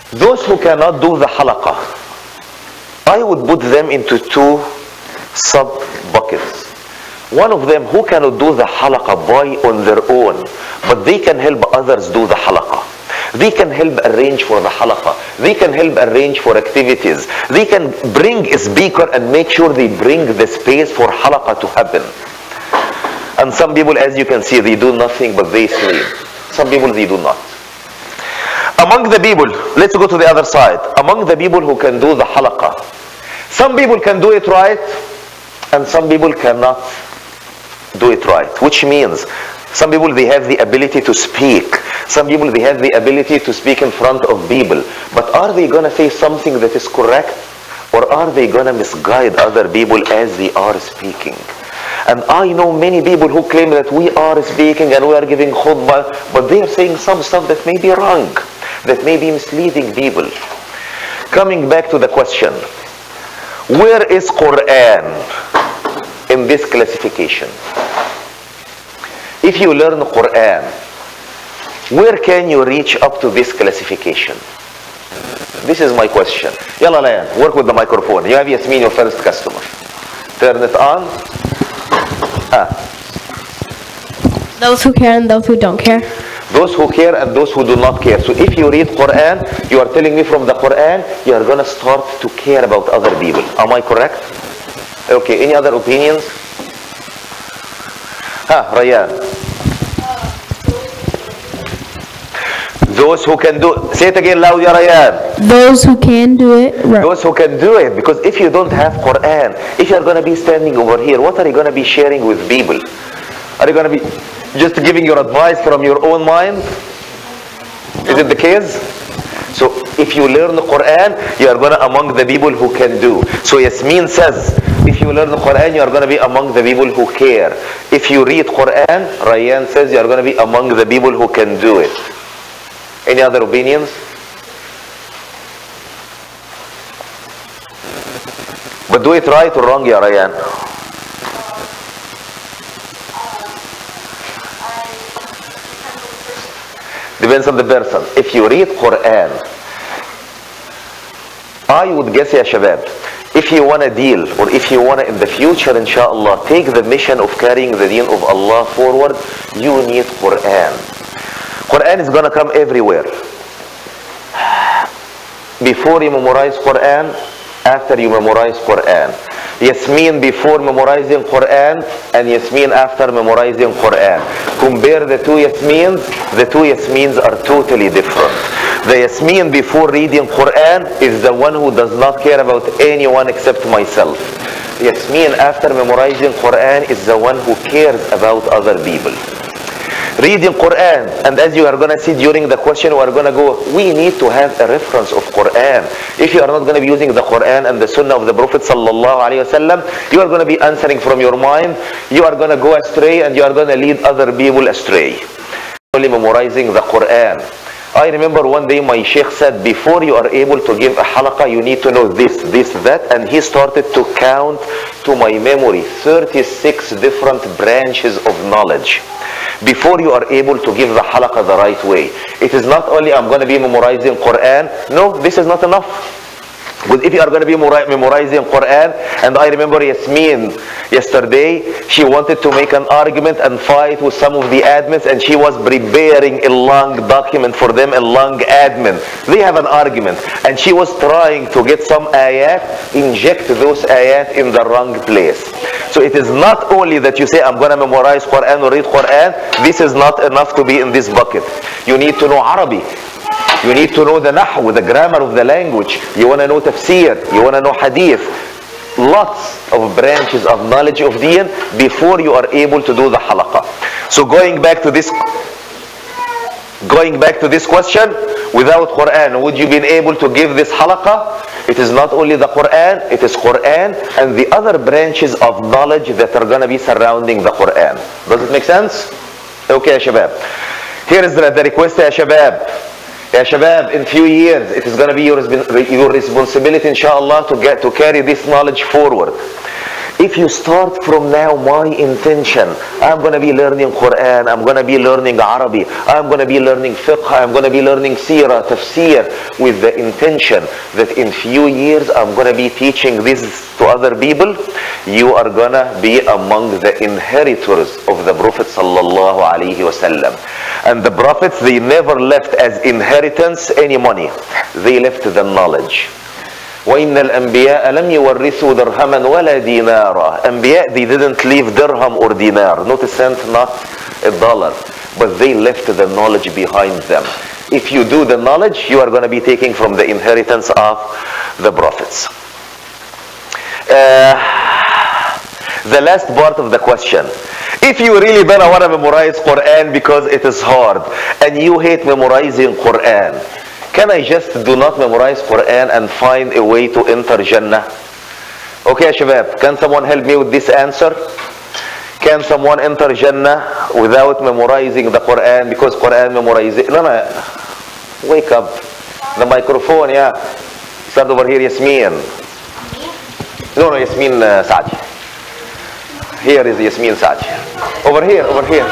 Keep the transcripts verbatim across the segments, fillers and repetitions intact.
Those who cannot do the halaqah, I would put them into two sub buckets. One of them who cannot do the halaqah by on their own, but they can help others do the halaqah. They can help arrange for the halaqah. They can help arrange for activities. They can bring a speaker and make sure they bring the space for halaqah to happen. And some people, as you can see, they do nothing but they sleep. Some people, they do not. Among the people, let's go to the other side. Among the people who can do the halaqah, some people can do it right, and some people cannot do it right. Which means, some people, they have the ability to speak. Some people, they have the ability to speak in front of people. But are they going to say something that is correct? Or are they going to misguide other people as they are speaking? And I know many people who claim that we are speaking and we are giving khutbah, but they are saying some stuff that may be wrong, that may be misleading people. Coming back to the question, where is Quran in this classification? If you learn Quran, where can you reach up to this classification? This is my question. Yalla Layan, work with the microphone. You have Yasmin, your first customer. Turn it on. Ah. Those who care and those who don't care. Those who care and those who do not care. So if you read Quran, you are telling me from the Quran, you are going to start to care about other people. Am I correct? Okay, any other opinions? Ha, Rayyan. Those who can do, say it again loud, ya Rayyan. Those who can do it right. Those who can do it, because if you don't have Quran, if you're going to be standing over here, what are you going to be sharing with people? Are you going to be just giving your advice from your own mind? Is it the case? So if you learn the Quran, you are going to among the people who can do. So Yasmin says, if you learn the Quran, you are going to be among the people who care. If you read Quran, Rayyan says you are going to be among the people who can do it. Any other opinions? But do it right or wrong, ya Rayyan? Depends on the person. If you read Quran, I would guess, ya Shabab, if you want to deal, or if you want to in the future, inshallah, take the mission of carrying the deen of Allah forward, you need Quran. Quran is going to come everywhere. Before you memorize Quran, after you memorize Quran. Yasmin before memorizing Quran, and Yasmin after memorizing Quran. Compare the two Yasmins, the two Yasmins are totally different. The Yasmin before reading Quran is the one who does not care about anyone except myself. Yasmin after memorizing Quran is the one who cares about other people. Reading Quran, and as you are going to see during the question, we are going to go, we need to have a reference of Quran. If you are not going to be using the Quran and the Sunnah of the Prophet sallallahu alaihi wasallam, you are going to be answering from your mind, you are going to go astray, and you are going to lead other people astray. Only memorizing the Quran. I remember one day my sheikh said, before you are able to give a halaqah, you need to know this, this, that, and he started to count to my memory thirty-six different branches of knowledge. Before you are able to give the halaqah the right way. It is not only I'm going to be memorizing Quran. No, this is not enough. But if you are going to be memorizing Quran, and I remember Yasmin yesterday, she wanted to make an argument and fight with some of the admins, and she was preparing a long document for them, a long admin. They have an argument, and she was trying to get some ayat, inject those ayat in the wrong place. So it is not only that you say, I'm going to memorize Quran or read Quran. This is not enough to be in this bucket. You need to know Arabic. You need to know the nahw, the grammar of the language. You want to know tafsir. You want to know hadith. Lots of branches of knowledge of deen before you are able to do the halaqah. So going back to this, going back to this question, without Quran, would you be able to give this halaqah? It is not only the Quran, it is Quran and the other branches of knowledge that are going to be surrounding the Quran. Does it make sense? Okay, ya Shabab. Here is the, the request, ya Shabab. Ya Shabab, in few years, it is going to be your, your responsibility, inshallah, to get to carry this knowledge forward. If you start from now, my intention, I'm going to be learning Quran, I'm going to be learning Arabic, I'm going to be learning fiqh, I'm going to be learning seerah, tafsir, with the intention that in few years I'm going to be teaching this to other people, you are going to be among the inheritors of the Prophet sallallahu alaihi wasallam. And the prophets, they never left as inheritance any money. They left the knowledge. وَإِنَّ الْأَنْبِيَاءَ لَمْ يُوَرِّثُوا دِرْهَمًا وَلَا دِينَارًا. Anbiya, they didn't leave dirham or dinar, not a cent, not a dollar, but they left the knowledge behind them. If you do the knowledge, you are going to be taking from the inheritance of the prophets. Uh, the last part of the question. If you really don't want to memorize Quran because it is hard, and you hate memorizing Quran, can I just do not memorize Quran and find a way to enter Jannah? Okay, Shabab, can someone help me with this answer? Can someone enter Jannah without memorizing the Quran? Because Quran memorizing... No, no. Wake up. The microphone, yeah. Start over here, Yasmin. No, no, Yasmin uh, Saadi. Here is Yasmin Saadi. Over here, over here.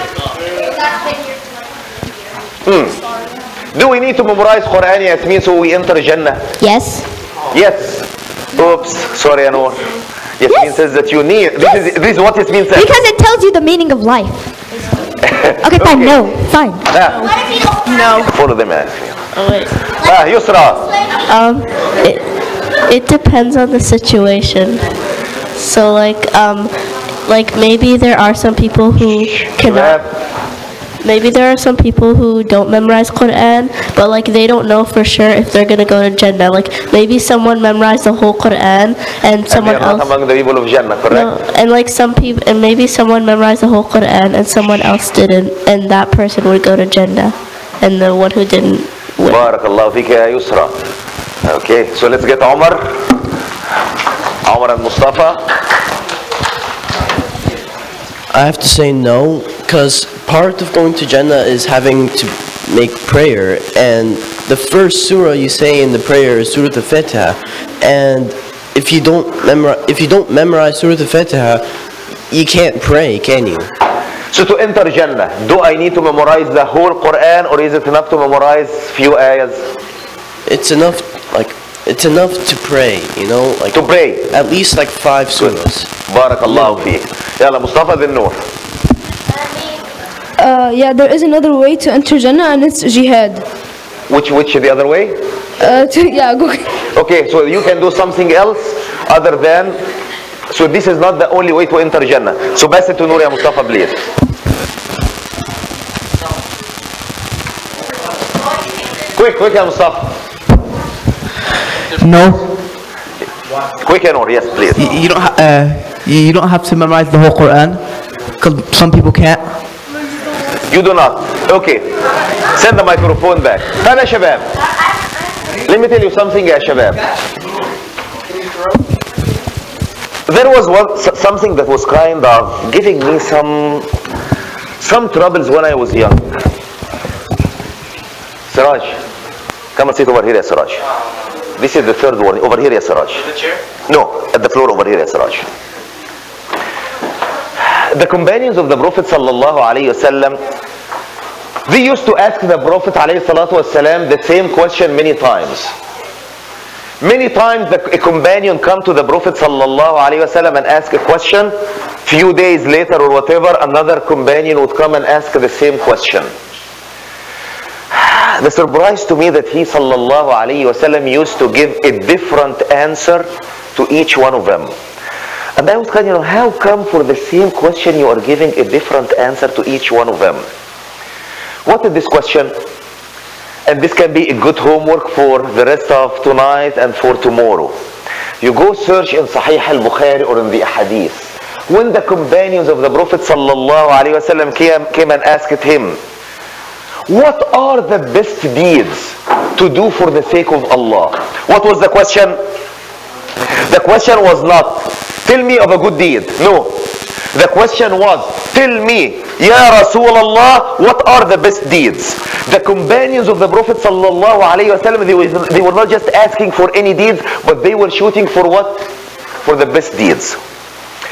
Hmm. Do we need to memorize Quran, Yasmin, so we enter Jannah? Yes. Yes. Oops, sorry, Anwar. Yasmin Yes. says that you need. This is this is what Yasmin says. Because it tells you the meaning of life. Okay, fine, Okay. no, fine. Ah, No. follow them, man. Oh, wait. Ah, Yusra. Um, it, it depends on the situation. So, like, um, like maybe there are some people who cannot. Maybe there are some people who don't memorize Quran, but like they don't know for sure if they're gonna go to Jannah. Like maybe someone memorized the whole Quran and someone And they are not else. among the people of Jannah, correct? No, and like some people, and maybe someone memorized the whole Quran and someone else didn't, and that person would go to Jannah, and the one who didn't would. Barakallahu fika ya Yusra. Okay, so let's get Omar. Omar and Mustafa. I have to say no, because part of going to Jannah is having to make prayer, and the first surah you say in the prayer is Surah Al-Fatiha, and if you don't memorize, if you don't memorize Surah Al-Fatiha, you can't pray, can you? So to enter Jannah, do I need to memorize the whole Quran, or is it enough to memorize few ayahs? It's enough, like it's enough to pray, you know, like To pray. at least like five surahs. Barakallahu fik. Yalla, Mustafa bin Noor. Uh, yeah, there is another way to enter Jannah, and it's jihad. Which which the other way? Uh, to, yeah, go. Okay, so you can do something else other than. So this is not the only way to enter Jannah. So pass it to Noor ya Mustafa, please. Quick, quick ya Mustafa. No, Quick ya Noor, yes please. you, you don't. Ha- uh, you you don't have to memorize the whole Quran, because some people can't. You do not. Okay. Send the microphone back. Fana Shabab. Let me tell you something ya Shabab. There was one, s- something that was kind of giving me some some troubles when I was young. Siraj, come and sit over here, ya Siraj. This is the third one. Over here, ya Siraj. The chair? No, at the floor over here, ya Siraj. The companions of the Prophet sallallahu alaihi wasallam, they used to ask the Prophet alayhi salatu wasalam the same question many times. Many times the, a companion come to the Prophet sallallahu alaihi wasallam and ask a question. Few days later or whatever, another companion would come and ask the same question. The surprise to me that he sallallahu alaihi wasallam used to give a different answer to each one of them. And I was kind of, you know, how come for the same question you are giving a different answer to each one of them? What is this question? And this can be a good homework for the rest of tonight and for tomorrow. You go search in Sahih al-Bukhari or in the Hadith. When the companions of the Prophet sallallahu alaihi wasallam came, came and asked him, what are the best deeds to do for the sake of Allah? What was the question? The question was not, tell me of a good deed. No. The question was, tell me, Ya Rasulullah, what are the best deeds? The companions of the Prophet sallallahu alaihi wasallam, they were, they were not just asking for any deeds, but they were shooting for what? For the best deeds.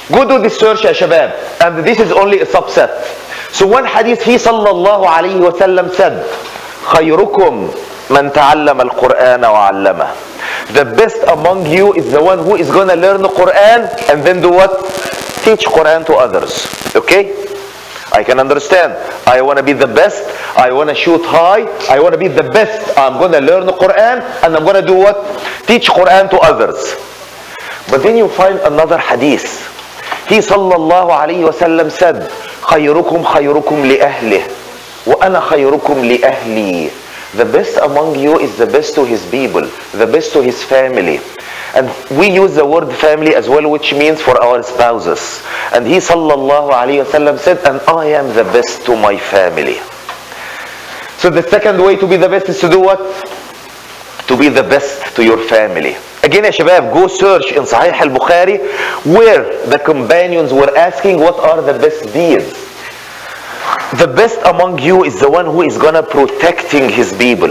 Go do this search يا شباب. And this is only a subset. So one hadith he sallallahu alayhi wa sallam said, خيركم من تعلم القرآن وعلمه. The best among you is the one who is going to learn the Quran and then do what? Teach Quran to others. Okay? I can understand. I want to be the best. I want to shoot high. I want to be the best. I'm going to learn the Quran and I'm going to do what? Teach Quran to others. But then you find another hadith. He sallallahu alayhi wa sallam said, خيركم خيركم لأهله وأنا خيركم لأهلي. The best among you is the best to his people, the best to his family. And we use the word family as well, which means for our spouses. And he sallallahu alayhi wa sallam said, and I am the best to my family. So the second way to be the best is to do what? To be the best to your family. Again, ya shabab, go search in Sahih al-Bukhari where the companions were asking what are the best deeds. The best among you is the one who is gonna protecting his people.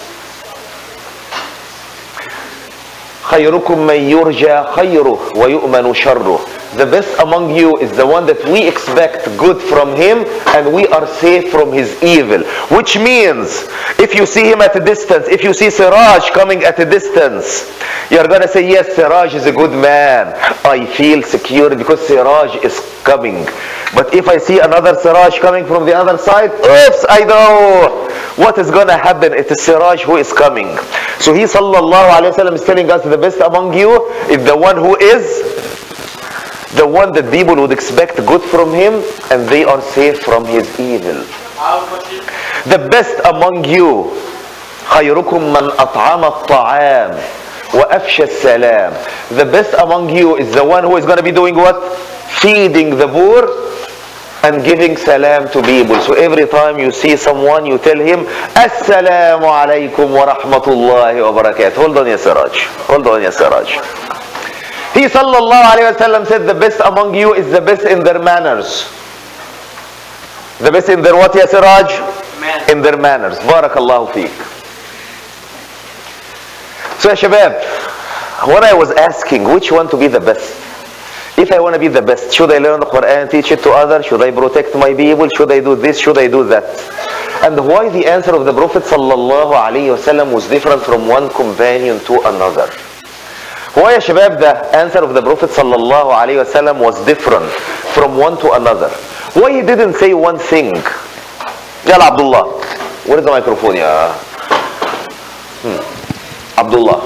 خيركم من يرجى خيره ويؤمن شره. The best among you is the one that we expect good from him and we are safe from his evil. Which means, if you see him at a distance, if you see Siraj coming at a distance, you're gonna say, yes, Siraj is a good man. I feel secure because Siraj is coming. But if I see another Siraj coming from the other side, oops, I know what is gonna happen. It is Siraj who is coming. So he sallallahu alayhi wa sallam is telling us the best among you is the one who is the one that people would expect good from him and they are safe from his evil. The best among you خيركم من أطعم الطعام وأفشى السلام. The best among you is the one who is going to be doing what? Feeding the poor and giving salam to people. So every time you see someone, you tell him Assalamu alaikum wa rahmatullahi wa barakatuh. Hold on ya Siraj. Hold on ya Siraj. He sallallahu alayhi wa sallam said the best among you is the best in their manners. The best in their what ya Siraj? Man. In their manners. Barakallahu feek. So ya shabab, what I was asking, which one to be the best? If I want to be the best, should I learn the Quran and teach it to others? Should I protect my people? Should I do this? Should I do that? And why the answer of the Prophet sallallahu alayhi wa sallam was different from one companion to another? Why ya shabab the answer of the Prophet sallallahu alayhi wa sallam was different from one to another? Why he didn't say one thing? Yalla Abdullah. Where is the microphone ya? Hmm. Abdullah.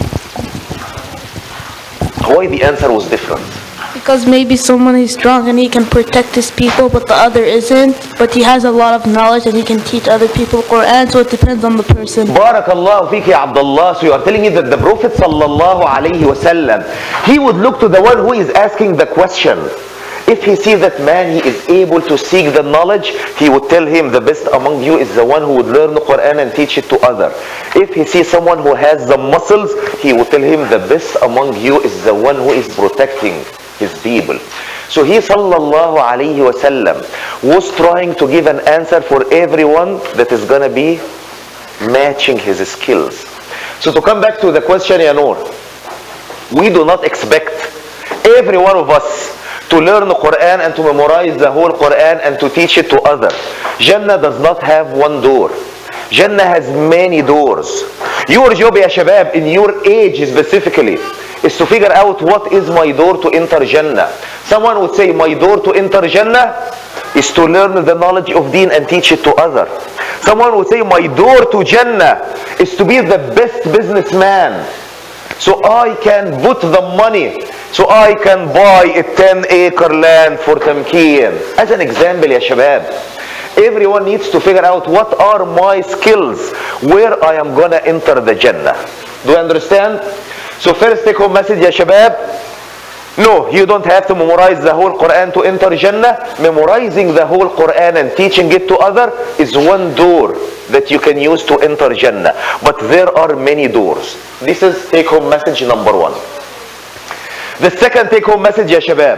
Why the answer was different? Because maybe someone is strong and he can protect his people, but the other isn't. But he has a lot of knowledge and he can teach other people Quran, so it depends on the person. Barakallahu fiki ya Abdullah. So you are telling me that the Prophet sallallahu alayhi wa sallam, he would look to the one who is asking the question. If he sees that man, he is able to seek the knowledge, he would tell him the best among you is the one who would learn the Quran and teach it to others. If he sees someone who has the muscles, he would tell him the best among you is the one who is protecting his people. So he sallallahu alayhi wa sallam was trying to give an answer for everyone that is going to be matching his skills. So to come back to the question, ya Noor, we do not expect every one of us to learn the Quran and to memorize the whole Quran and to teach it to others. Jannah does not have one door. Jannah has many doors. Your job, ya shabab, in your age specifically, is to figure out what is my door to enter Jannah. Someone would say my door to enter Jannah is to learn the knowledge of Deen and teach it to others. Someone would say my door to Jannah is to be the best businessman, so I can put the money, so I can buy a ten acre land for Tamkeen. As an example, ya shabab, everyone needs to figure out what are my skills where I am gonna enter the Jannah. Do you understand? So first take home message, ya shabab, no, you don't have to memorize the whole Quran to enter Jannah. Memorizing the whole Quran and teaching it to others is one door that you can use to enter Jannah. But there are many doors. This is take home message number one. The second take home message, ya shabab,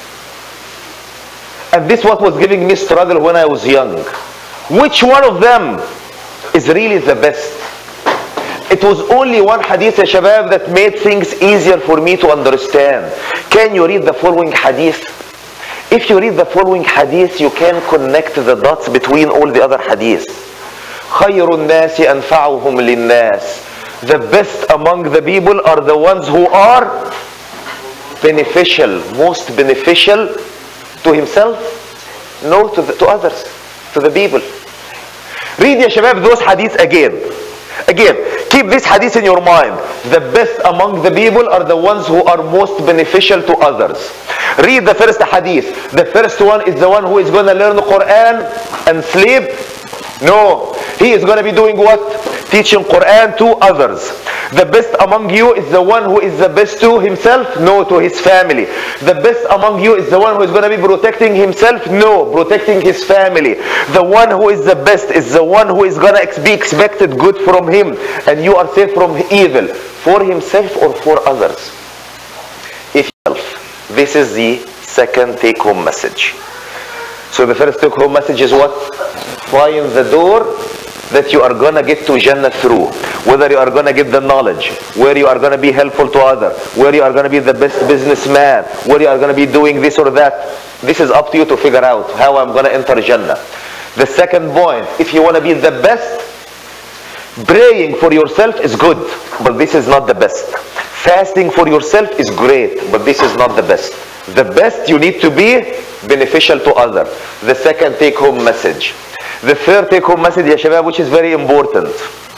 and this what was giving me struggle when I was young. Which one of them is really the best? it was only one hadith, ya shabab, that made things easier for me to understand. Can you read the following hadith? If you read the following hadith, you can connect the dots between all the other hadiths. خَيْرُ النَّاسِ أَنْفَعُهُمْ لِلنَّاسِ. The best among the people are the ones who are beneficial, most beneficial to himself, no, to, the, to others, to the people. Read, ya shabab, those hadiths again. Again, keep this hadith in your mind. The best among the people are the ones who are most beneficial to others. Read the first hadith. The first one is the one who is going to learn the Quran and sleep. No, he is going to be doing what? Teaching Quran to others. The best among you is the one who is the best to himself? No, to his family. The best among you is the one who is going to be protecting himself? No, protecting his family. The one who is the best is the one who is going to be expected good from him, and you are safe from evil, for himself or for others. If this is the second take-home message. So the first take-home message is what? Find the door that you are going to get to Jannah through. Whether you are going to get the knowledge, where you are going to be helpful to others, where you are going to be the best businessman, where you are going to be doing this or that. This is up to you to figure out how I'm going to enter Jannah. The second point, if you want to be the best, praying for yourself is good, but this is not the best. Fasting for yourself is great, but this is not the best. The best, you need to be beneficial to others. The second take-home message. The third take-home message, ya shabab, which is very important.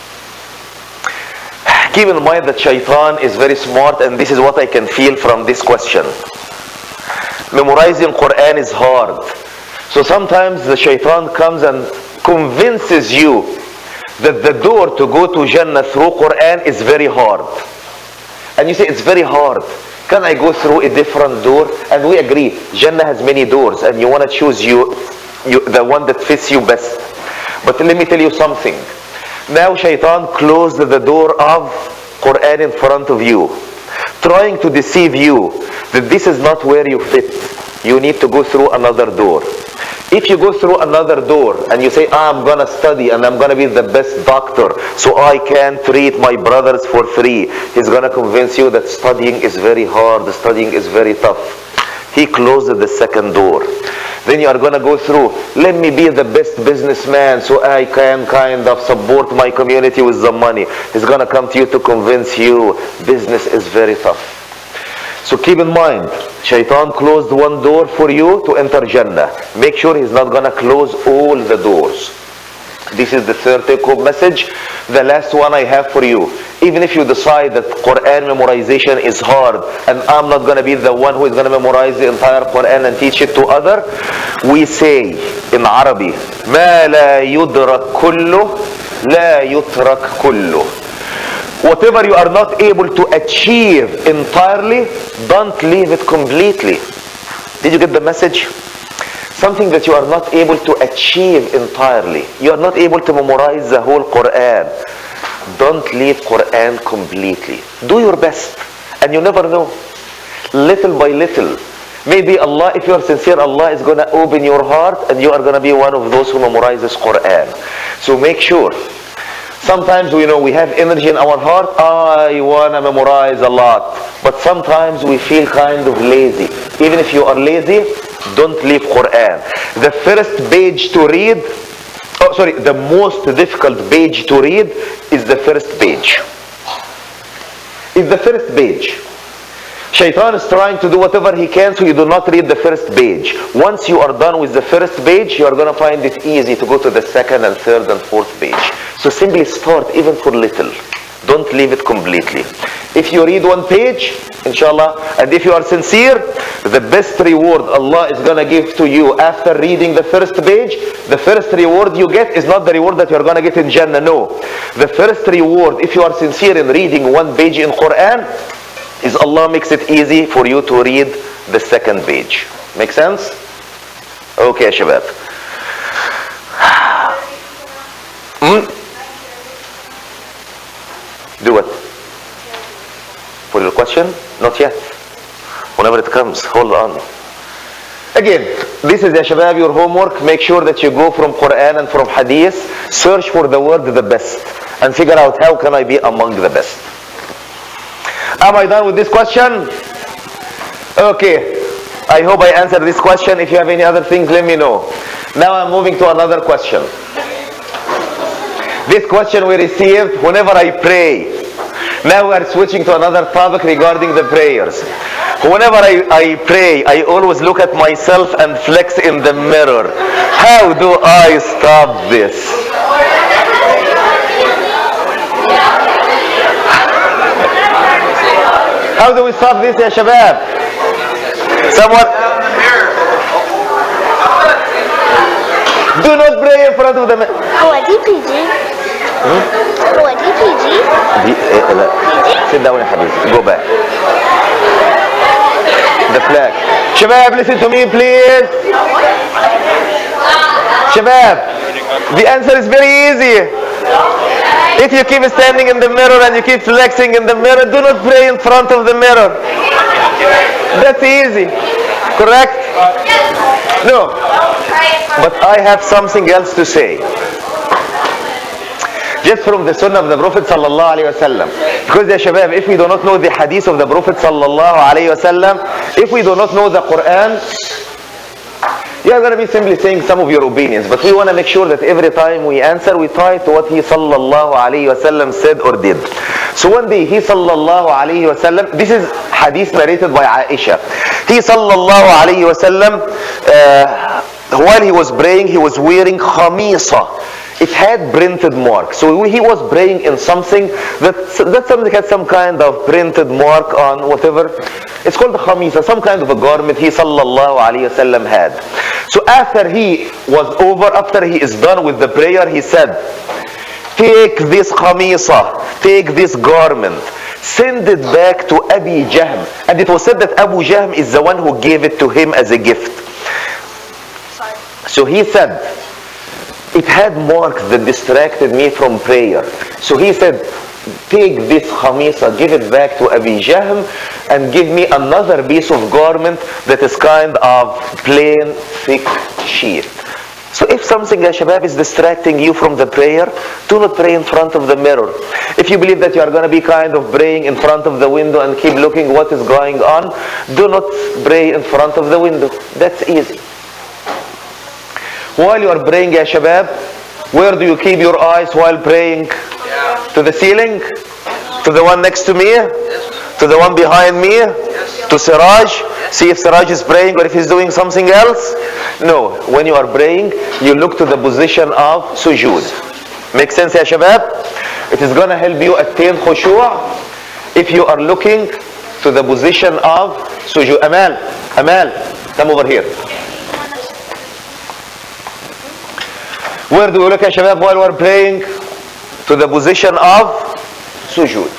Keep in mind that shaitan is very smart, and this is what I can feel from this question. Memorizing Quran is hard. So sometimes the shaitan comes and convinces you that the door to go to Jannah through Quran is very hard. And you say, it's very hard. Can I go through a different door? And we agree, Jannah has many doors, and you want to choose you, you the one that fits you best. But let me tell you something. Now shaitan closed the door of Quran in front of you, trying to deceive you that this is not where you fit. You need to go through another door. If you go through another door and you say, ah, I'm going to study and I'm going to be the best doctor, so I can treat my brothers for free, he's going to convince you that studying is very hard, studying is very tough. He closed the second door. Then you are going to go through, let me be the best businessman so I can kind of support my community with the money. He's going to come to you to convince you business is very tough. So keep in mind, shaitan closed one door for you to enter Jannah. Make sure he's not going to close all the doors. This is the third take-home message. The last one I have for you. Even if you decide that Quran memorization is hard, and I'm not going to be the one who is going to memorize the entire Quran and teach it to others, we say in Arabic, ما لا يدرك كله لا يترك كله. Whatever you are not able to achieve entirely, don't leave it completely. Did you get the message? Something that you are not able to achieve entirely. You are not able to memorize the whole Quran. Don't leave Quran completely. Do your best. And you never know. Little by little. Maybe Allah, if you are sincere, Allah is going to open your heart and you are going to be one of those who memorizes Quran. So make sure. Sometimes we know we have energy in our heart. I want to memorize a lot. But sometimes we feel kind of lazy. Even if you are lazy, don't leave Quran. The first page to read, oh sorry, the most difficult page to read is the first page. It's the first page. Shaitan is trying to do whatever he can so you do not read the first page. Once you are done with the first page, you are going to find it easy to go to the second and third and fourth page. So simply start even for little. Don't leave it completely. If you read one page, inshallah, and if you are sincere, the best reward Allah is going to give to you after reading the first page, the first reward you get is not the reward that you are going to get in Jannah, no. The first reward, if you are sincere in reading one page in Quran, is Allah makes it easy for you to read the second page. Make sense? Okay, shabab. Hmm? Do what? For your question? Not yet. Whenever it comes, hold on. Again, this is, ya shabab, your homework. Make sure that you go from Quran and from Hadith. Search for the word the best and figure out how can I be among the best. Am I done with this question? Okay. I hope I answered this question. If you have any other things, let me know. Now I'm moving to another question. This question we received whenever I pray. Now we are switching to another topic regarding the prayers. Whenever I, I pray, I always look at myself and flex in the mirror. How do I stop this? How do we stop this, ya shabab? Someone? Do not pray in front of the mirror. هو دي بي جي هو دي بي جي دي إيه لا sit down يا حبيبي. Go back. The flag. شباب, listen to me please. شباب, the answer is very easy. If you keep standing in the mirror and you keep flexing in the mirror, do not pray in front of the mirror. That's easy. Correct? No. But I have something else to say. Just from the sunnah of the Prophet sallallahu alaihi wasallam. Because ya shabab, if we do not know the hadith of the Prophet sallallahu alaihi wasallam, if we do not know the Quran, you are going to be simply saying some of your opinions. But we want to make sure that every time we answer, we tie to what he sallallahu alaihi wasallam said or did. So one day he sallallahu alaihi wasallam, this is hadith narrated by Aisha. He sallallahu alaihi wasallam, uh, while he was praying, he was wearing khamisa. It had printed mark. So he was praying in something that that something had some kind of printed mark on whatever. It's called the khamisa, some kind of a garment he sallallahu alaihi wasallam had. So after he was over, after he is done with the prayer, he said, take this khamisa, take this garment, send it back to Abi Jahm. And it was said that Abu Jahm is the one who gave it to him as a gift. So he said, it had marks that distracted me from prayer. So he said, take this khamisa, give it back to Abi Jahm, and give me another piece of garment that is kind of plain, thick sheet. So if something, ya shabab, is distracting you from the prayer, do not pray in front of the mirror. If you believe that you are going to be kind of praying in front of the window and keep looking what is going on, do not pray in front of the window. That's easy. While you are praying, ya shabab, where do you keep your eyes while praying? Yeah. To the ceiling? Yes. To the one next to me? Yes. To the one behind me? Yes. To Siraj? Yes. See if Siraj is praying or if he's doing something else? No. When you are praying, you look to the position of sujood. Make sense, ya shabab? It is going to help you attain khushu' if you are looking to the position of sujood. Amal, Amal, come over here. Where do we look, ya shabab, while we're praying? To the position of sujood.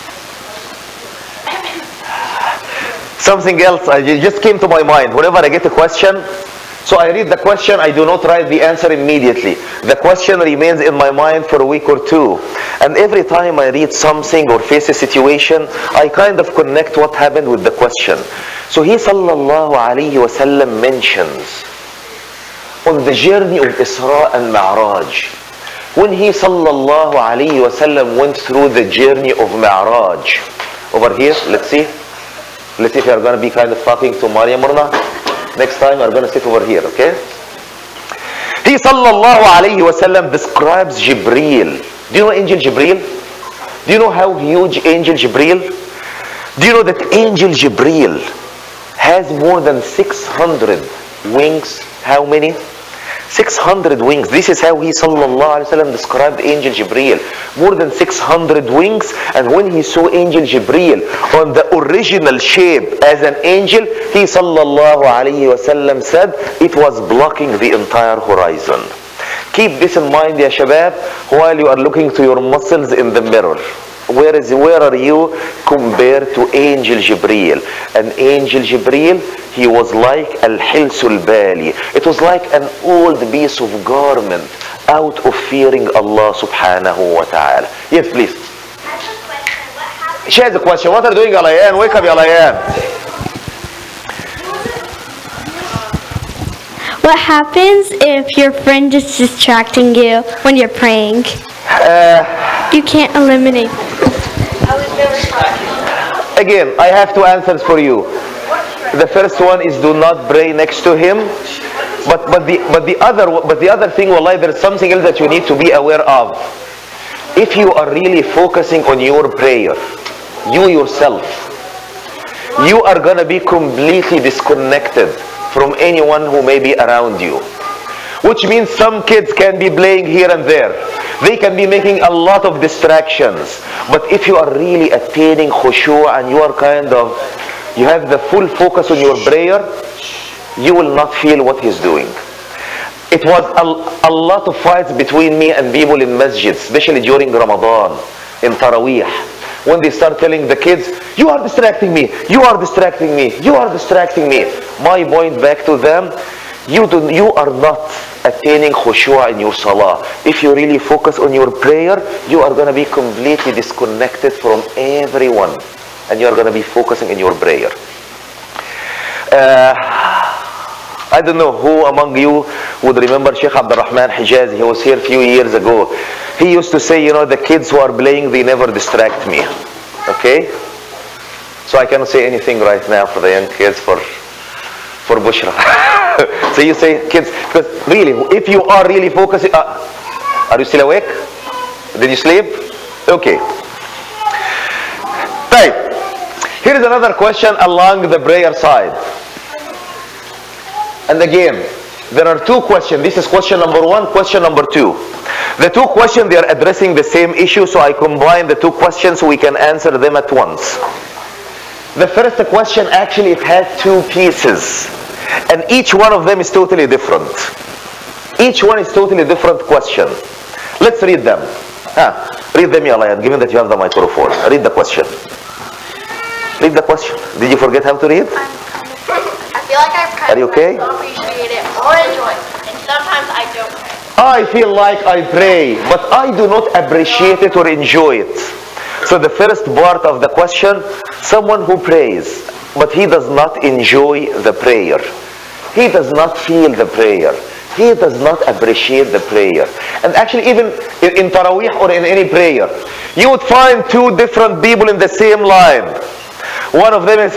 Something else I just came to my mind. Whenever I get a question, so I read the question, I do not write the answer immediately. The question remains in my mind for a week or two. And every time I read something or face a situation, I kind of connect what happened with the question. So he sallallahu alayhi wasallam mentions, on the journey of Isra and Mi'raj, when he sallallahu alayhi wasallam went through the journey of Mi'raj, over here, let's see, let's see if you are going to be kind of talking to Maryam or not. Next time, I'm going to sit over here, okay? He sallallahu alayhi wasallam describes Jibreel. Do you know Angel Jibreel? Do you know how huge Angel Jibreel? Do you know that Angel Jibreel has more than six hundred wings? How many? six hundred wings. This is how he sallallahu alaihi wasallam described Angel Jibreel. More than six hundred wings. And when he saw Angel Jibreel on the original shape as an angel, he sallallahu alaihi wasallam said it was blocking the entire horizon. Keep this in mind, ya shabab, while you are looking to your muscles in the mirror. Where is where are you compared to Angel Jibreel? And Angel Jibreel, he was like Al-Hilsul Bali. It was like an old piece of garment out of fearing Allah subhanahu wa ta'ala. Yes, please. She has a question. What are you doing, Alayan? Wake up, Alayan. What happens if your friend is distracting you when you're praying? Uh, You can't eliminate. again, I have two answers for you. The first one is do not pray next to him. But but the but the other but the other thing, wallahi, there's something else that you need to be aware of. If you are really focusing on your prayer, you yourself, you are gonna be completely disconnected from anyone who may be around you. Which means some kids can be playing here and there. They can be making a lot of distractions. But if you are really attaining khushu' and you are kind of, you have the full focus on your prayer, you will not feel what he's doing. It was a, a lot of fights between me and people in masjid, especially during Ramadan, in Taraweeh. When they start telling the kids, you are distracting me, you are distracting me, you are distracting me. My point back to them, you, do, you are not attaining khushu' in your salah. If you really focus on your prayer, you are going to be completely disconnected from everyone. And you are going to be focusing in your prayer. Uh, I don't know who among you would remember Sheikh Abdul Rahman Hijazi. He was here a few years ago. He used to say, you know, the kids who are playing, they never distract me. Okay? So I cannot say anything right now for the young kids, for for Bushra. So you say kids, because really, if you are really focusing, uh, are you still awake? Did you sleep? Okay. Right. Here is another question along the prayer side. And again, there are two questions. This is question number one, question number two. The two questions, they are addressing the same issue, so I combine the two questions so we can answer them at once. The first question, actually, it has two pieces. And each one of them is totally different. Each one is totally different question. Let's read them. Ah, read them, Ya Layan, given that you have the microphone. Read the question. Read the question. Did you forget how to read? I feel like I've kind Are you of okay? appreciate it or enjoy it. And sometimes I don't pray. I feel like I pray, but I do not appreciate it or enjoy it. So the first part of the question, someone who prays, but he does not enjoy the prayer. He does not feel the prayer. He does not appreciate the prayer. And actually, even in, in Taraweeh or in any prayer, you would find two different people in the same line. One of them is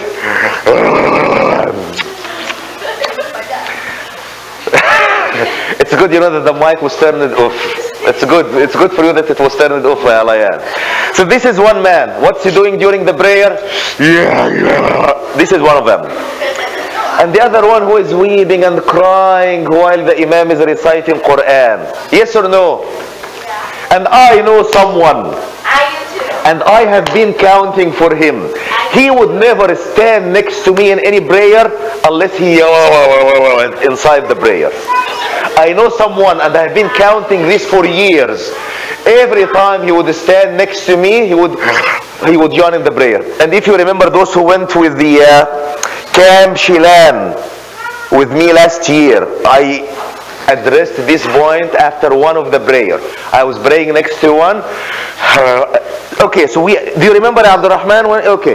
it's good, you know, that the mic was turned off. It's good. It's good for you that it was turned off by Alayan. So this is one man. What's he doing during the prayer? Yeah, yeah. This is one of them. And the other one who is weeping and crying while the Imam is reciting Quran. Yes or no? And I know someone. And I have been counting for him. He would never stand next to me in any prayer unless he inside the prayer. I know someone, and I have been counting this for years. Every time he would stand next to me, he would he would yawn in the prayer. And if you remember those who went with the uh, Camp Shilan with me last year, I addressed this point after one of the prayer. I was praying next to one. Uh, okay, so we do you remember Abdul Rahman? Okay.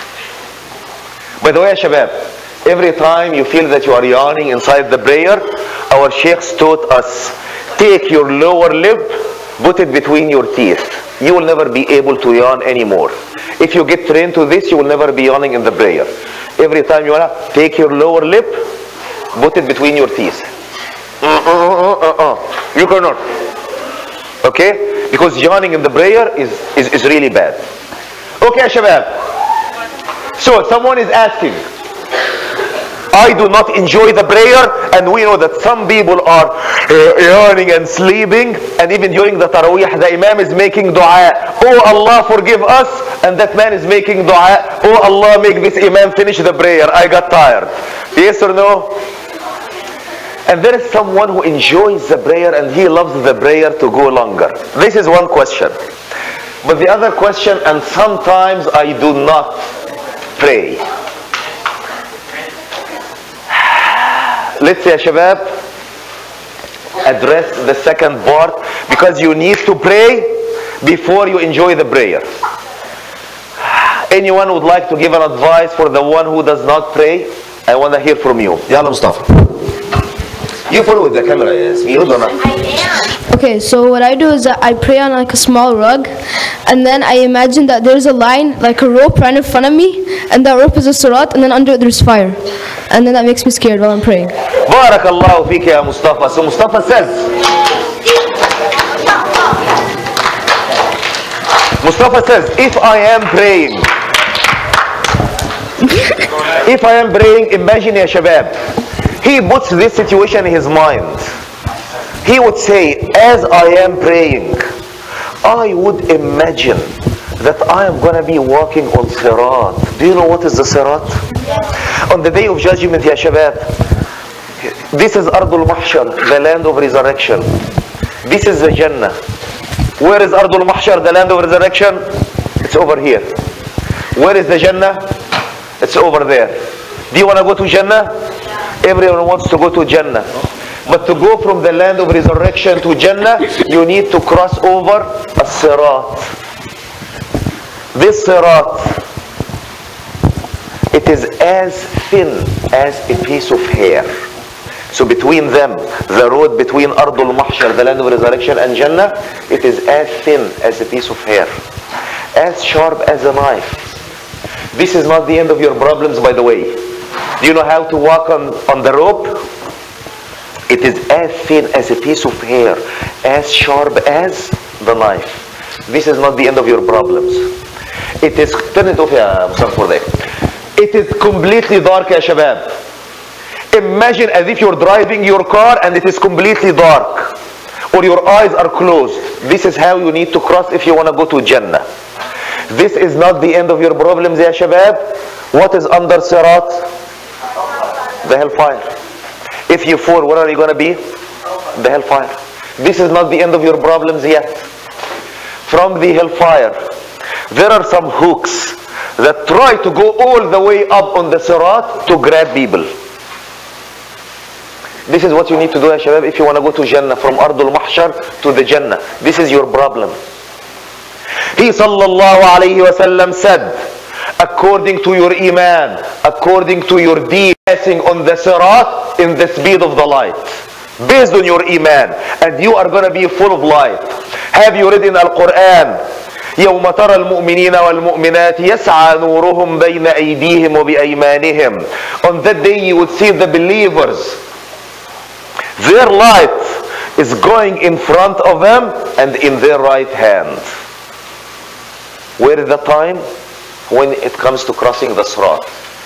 By the way, Shabab, every time you feel that you are yawning inside the prayer, our sheikhs taught us, take your lower lip, put it between your teeth. You will never be able to yawn anymore. If you get trained to this, you will never be yawning in the prayer. Every time you wanna take your lower lip, put it between your teeth. Uh, uh, uh, uh, uh. You cannot. Okay? Because yawning in the prayer is, is, is really bad. Okay, Shabab. So someone is asking, I do not enjoy the prayer, and we know that some people are uh, yawning and sleeping, and even during the Taraweeh, the Imam is making dua. Oh Allah, forgive us, and that man is making dua. Oh Allah, make this Imam finish the prayer. I got tired. Yes or no? And there is someone who enjoys the prayer and he loves the prayer to go longer. This is one question. But the other question, and sometimes I do not pray. Let's say, Shabab, address the second part, because you need to pray before you enjoy the prayer. Anyone would like to give an advice for the one who does not pray? I want to hear from you. Yalla Mustafa. You follow with the camera, yes. You don't know. Okay, so what I do is that I pray on like a small rug, and then I imagine that there's a line, like a rope right in front of me, and that rope is a sirat, and then under it there's fire. And then that makes me scared while I'm praying. Barakallahu fika ya Mustafa. So Mustafa says, Mustafa says, if I am praying, if I am praying, imagine ya shabab, he puts this situation in his mind. He would say, as I am praying, I would imagine that I am going to be walking on Sirat. Do you know what is the Sirat? On the day of judgment, ya shabab, this is Ardul Mahshar, the land of resurrection. This is the Jannah. Where is Ardul Mahshar, the land of resurrection? It's over here. Where is the Jannah? It's over there. Do you want to go to Jannah? Everyone wants to go to Jannah. But to go from the land of resurrection to Jannah, you need to cross over a Sirat. This Sirat, it is as thin as a piece of hair. So between them, the road between Ardul Mahshar, the land of resurrection, and Jannah, it is as thin as a piece of hair, as sharp as a knife. This is not the end of your problems, by the way. Do you know how to walk on, on the rope? It is as thin as a piece of hair, as sharp as the knife. This is not the end of your problems. It is, turn it off ya Musaf for that. It is completely dark ya shabab. Imagine as if you're driving your car and it is completely dark, or your eyes are closed. This is how you need to cross if you want to go to Jannah. This is not the end of your problems ya shabab. What is under Sirat? The hellfire. If you fall, where are you going to be? The hellfire. This is not the end of your problems yet. From the hellfire, there are some hooks that try to go all the way up on the Sirat to grab people. This is what you need to do ya shabab if you want to go to Jannah, from Ardul Mahshar to the Jannah. This is your problem. He sallallahu alayhi wa sallam said, according to your iman, according to your deed, passing on the Sirat in the speed of the light, based on your iman, and you are going to be full of light. Have you read in Al-Quran, يوم ترى المؤمنين والمؤمنات يسعى نورهم بين أيديهم وبأيمانهم. On that day you would see the believers, their light is going in front of them and in their right hand. Where is the time? When it comes to crossing the Sirat.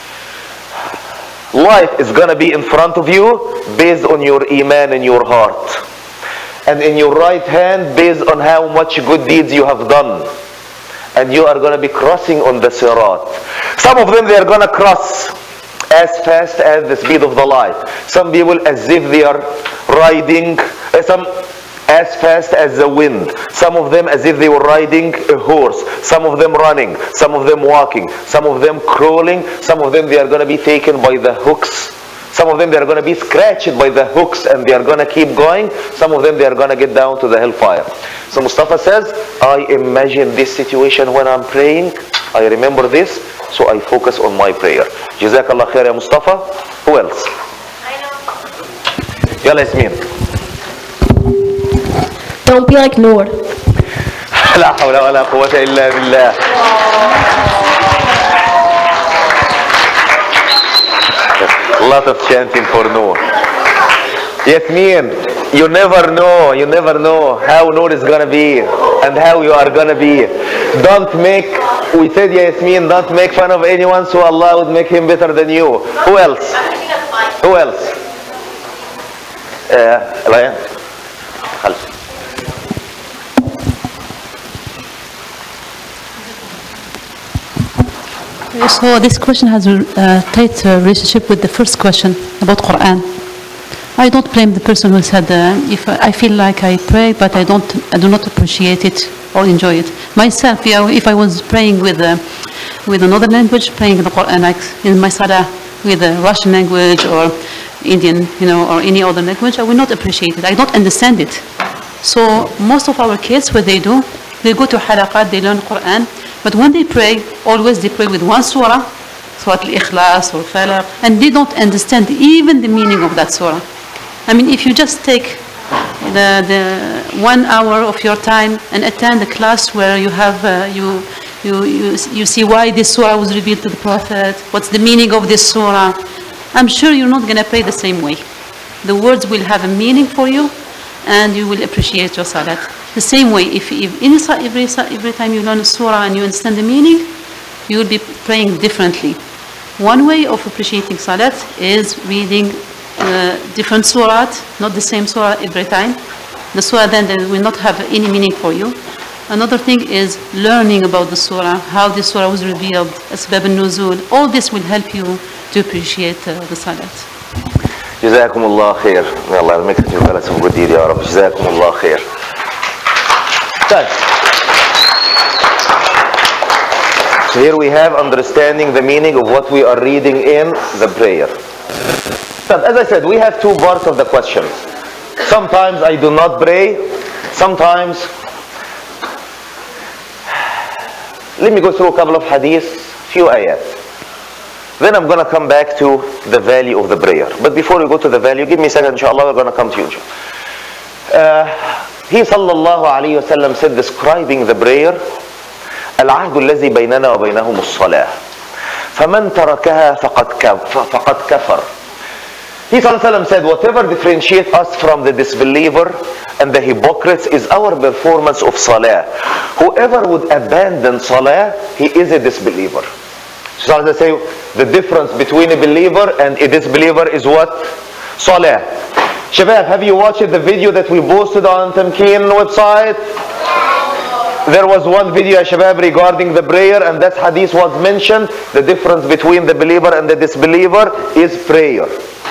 Light is going to be in front of you based on your iman in your heart, and in your right hand based on how much good deeds you have done. And you are going to be crossing on the Sirat. Some of them, they are going to cross as fast as the speed of the light. Some people as if they are riding, uh, some as fast as the wind. Some of them as if they were riding a horse. Some of them running. Some of them walking. Some of them crawling. Some of them, they are going to be taken by the hooks. Some of them, they are going to be scratched by the hooks and they are going to keep going. Some of them, they are going to get down to the hellfire. So Mustafa says, I imagine this situation when I'm praying. I remember this, so I focus on my prayer. Jazakallah khair ya Mustafa. Who else? Yalla Yasmin. Don't be like Noor. لا حول ولا قوة إلا بالله. A lot of chanting for Noor. Yasmin, you never know, you never know how Noor is gonna be and how you are gonna be. Don't make, we said Yasmin, don't make fun of anyone, so Allah would make him better than you. Who else? Who else? Uh, Ryan? Khalif. So this question has a uh, tight uh, relationship with the first question about Quran. I don't blame the person who said, uh, if I feel like I pray, but I don't, I do not appreciate it or enjoy it. Myself, yeah, if I was praying with uh, with another language, praying the Quran, like in my salah with the Russian language or Indian, you know, or any other language, I will not appreciate it. I don't understand it. So most of our kids, what they do, they go to halaqat, they learn Quran. But when they pray, always they pray with one surah, Surah Al-Ikhlas or Falaq, and they don't understand even the meaning of that surah. I mean, if you just take the, the one hour of your time and attend a class where you have, uh, you, you, you, you see why this surah was revealed to the Prophet, what's the meaning of this surah, I'm sure you're not going to pray the same way. The words will have a meaning for you, and you will appreciate your salat. The same way, if, if in, every, every time you learn a surah and you understand the meaning, you will be praying differently. One way of appreciating salat is reading uh, different surah, not the same surah every time. The surah then they will not have any meaning for you. Another thing is learning about the surah, how the surah was revealed, asbab al-nuzul. All this will help you to appreciate uh, the salat. جزاكم الله خير. May Allah make you balance of good deed يا رب. جزاكم الله خير. طيب. So here we have understanding the meaning of what we are reading in the prayer. So as I said, we have two parts of the question. Sometimes I do not pray. Sometimes, let me go through a couple of hadiths, few ayat. Then I'm going to come back to the value of the prayer. But before we go to the value, give me a second, inshallah, we're going to come to you. Uh, he sallallahu alayhi wa sallam said, describing the prayer, العهد الذي بيننا وبينهم الصلاة فمن تركها فقد كفر. He sallallahu alayhi wa sallam said, whatever differentiates us from the disbeliever and the hypocrites is our performance of salah. Whoever would abandon salah, he is a disbeliever. So as I say, the difference between a believer and a disbeliever is what? Salah. Shabab, have you watched the video that we posted on Tamkeen website? There was one video, Shabab, regarding the prayer, and that hadith was mentioned. The difference between the believer and the disbeliever is prayer.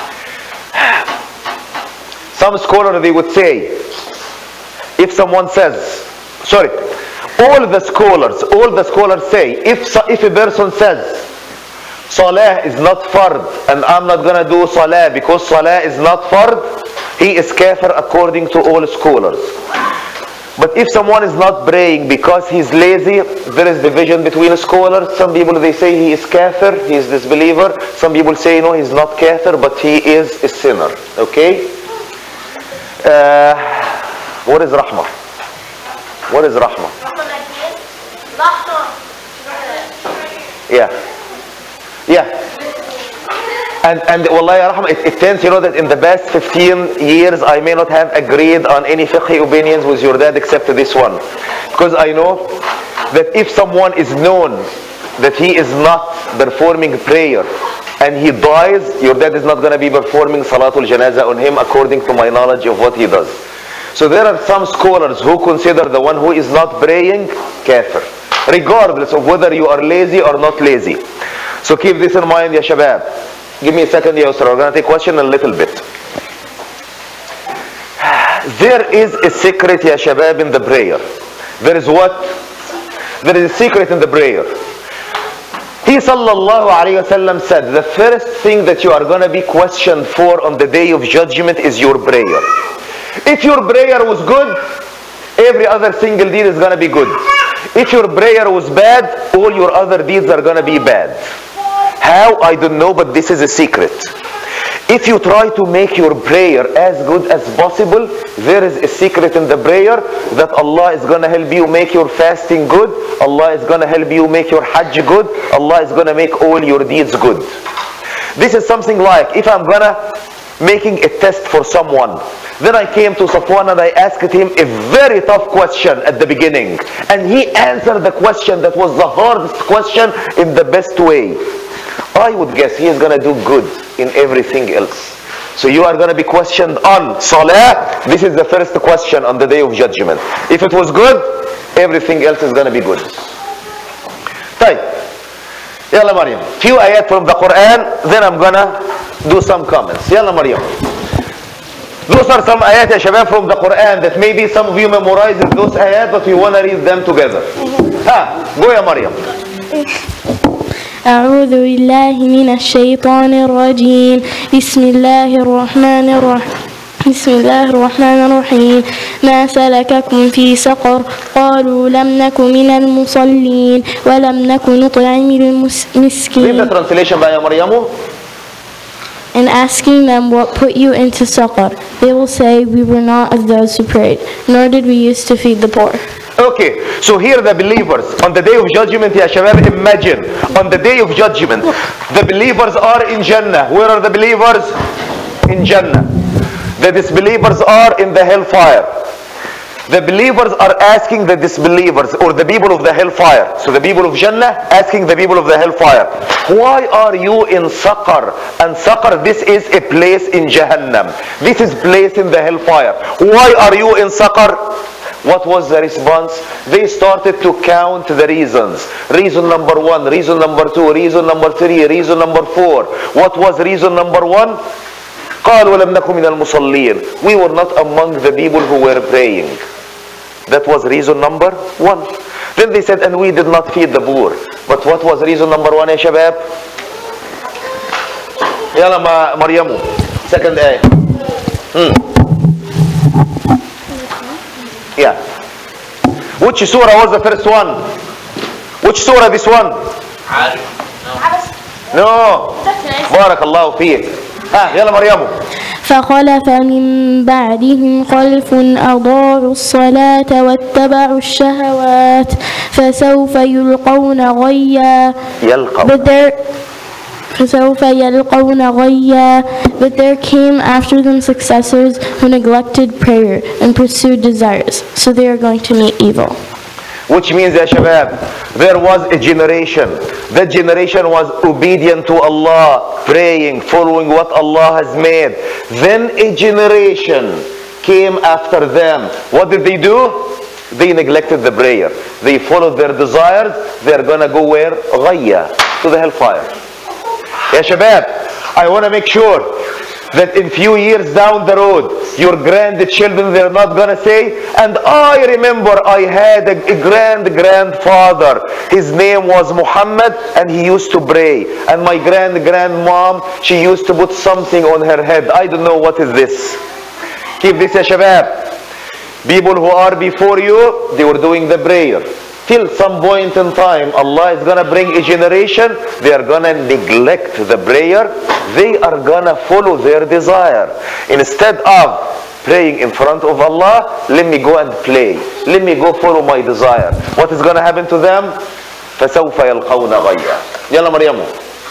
Some scholars, they would say, if someone says, sorry, all the scholars, all the scholars say, if, if a person says, Salah is not fard, and I'm not going to do Salah because Salah is not fard, he is kafir according to all scholars. But if someone is not praying because he's lazy, there is division between scholars. Some people, they say he is kafir, he is disbeliever. Some people say no, he's not kafir, but he is a sinner. Okay? Uh, what is rahmah? What is rahmah? Yeah. Yeah. And, and wallahi rahmah, it, it tends, you know, that in the past fifteen years, I may not have agreed on any fiqh opinions with your dad except this one. Because I know that if someone is known that he is not performing prayer and he dies, your dad is not going to be performing salatul janazah on him according to my knowledge of what he does. So there are some scholars who consider the one who is not praying kafir, regardless of whether you are lazy or not lazy. So keep this in mind, ya shabab. Give me a second, ya Usra. We're going to take question a little bit. There is a secret, ya shabab, in the prayer. There is what? There is a secret in the prayer. He sallallahu alayhi wa sallam said, the first thing that you are going to be questioned for on the day of judgment is your prayer. If your prayer was good, every other single deed is going to be good. If your prayer was bad, all your other deeds are going to be bad. How? I don't know, but this is a secret. If you try to make your prayer as good as possible, there is a secret in the prayer that Allah is going to help you make your fasting good. Allah is going to help you make your hajj good. Allah is going to make all your deeds good. This is something like, if I'm going to making a test for someone, then I came to Safwan and I asked him a very tough question at the beginning, and he answered the question that was the hardest question in the best way. I would guess he is going to do good in everything else. So you are going to be questioned on Salah. This is the first question on the day of judgment. If it was good, everything else is going to be good. طيب. Yalla Maryam. Few ayat from the Quran, then I'm going to do some comments. Yalla Maryam. Those are some ayat, ya shabab, from the Quran that maybe some of you memorized those ayat, but we want to read them together. Ha, go ya Maryam. أعوذ بالله من الشيطان الرجيم بسم الله الرحمن الرحيم بسم الله الرحمن الرحيم ما سلككم في سقر قالوا لم نكن من المصلين ولم نكن نطعم المسكين. Read the translation by Maryamu. and asking them what put you into Saqar. They will say, we were not of those who prayed, nor did we used to feed the poor. Okay, so here the believers on the day of judgment, ya shabab, imagine on the day of judgment, the believers are in Jannah. Where are the believers? In Jannah. The disbelievers are in the hellfire. The believers are asking the disbelievers or the people of the hellfire. So the people of Jannah asking the people of the hellfire, why are you in Saqar? And Saqar, this is a place in Jahannam. This is place in the hellfire. Why are you in Saqar? What was the response? They started to count the reasons. Reason number one, reason number two, reason number three, reason number four. What was reason number one? قالوا لم نكن من المصلين. We were not among the people who were praying. That was reason number one. Then they said, and we did not feed the poor. But what was reason number one, ya shabab? Yalla ma Maryamu. Second ayah. Hmm. Yeah. Which surah was the first one? Which surah this one? No. Barakallahu feek. ها يلا مريم. فخلف من بعدهم خلف أضاعوا الصلاة واتبعوا الشهوات فسوف يلقون غيا. يلقون. فسوف يلقون غيا. But there came after them successors who neglected prayer and pursued desires, so they are going to meet evil. Which means, ya shabab, there was a generation. That generation was obedient to Allah, praying, following what Allah has made. Then a generation came after them. What did they do? They neglected the prayer. They followed their desires. They're gonna go where? Ghayya, to the hellfire. Ya shabab, I want to make sure that in few years down the road, your grandchildren, they're not gonna say, and I remember I had a, a grand grandfather, his name was Muhammad, and he used to pray, and my grand grandmom, she used to put something on her head. I don't know what is this. Keep this, ya shabab. People who are before you, they were doing the prayer. Till some point in time, Allah is gonna bring a generation, they are gonna neglect the prayer, they are gonna follow their desire. Instead of praying in front of Allah, let me go and play. Let me go follow my desire. What is gonna happen to them? فَسَوْفَ يَلْقَوْنَ غَيًّا. يلا مريم.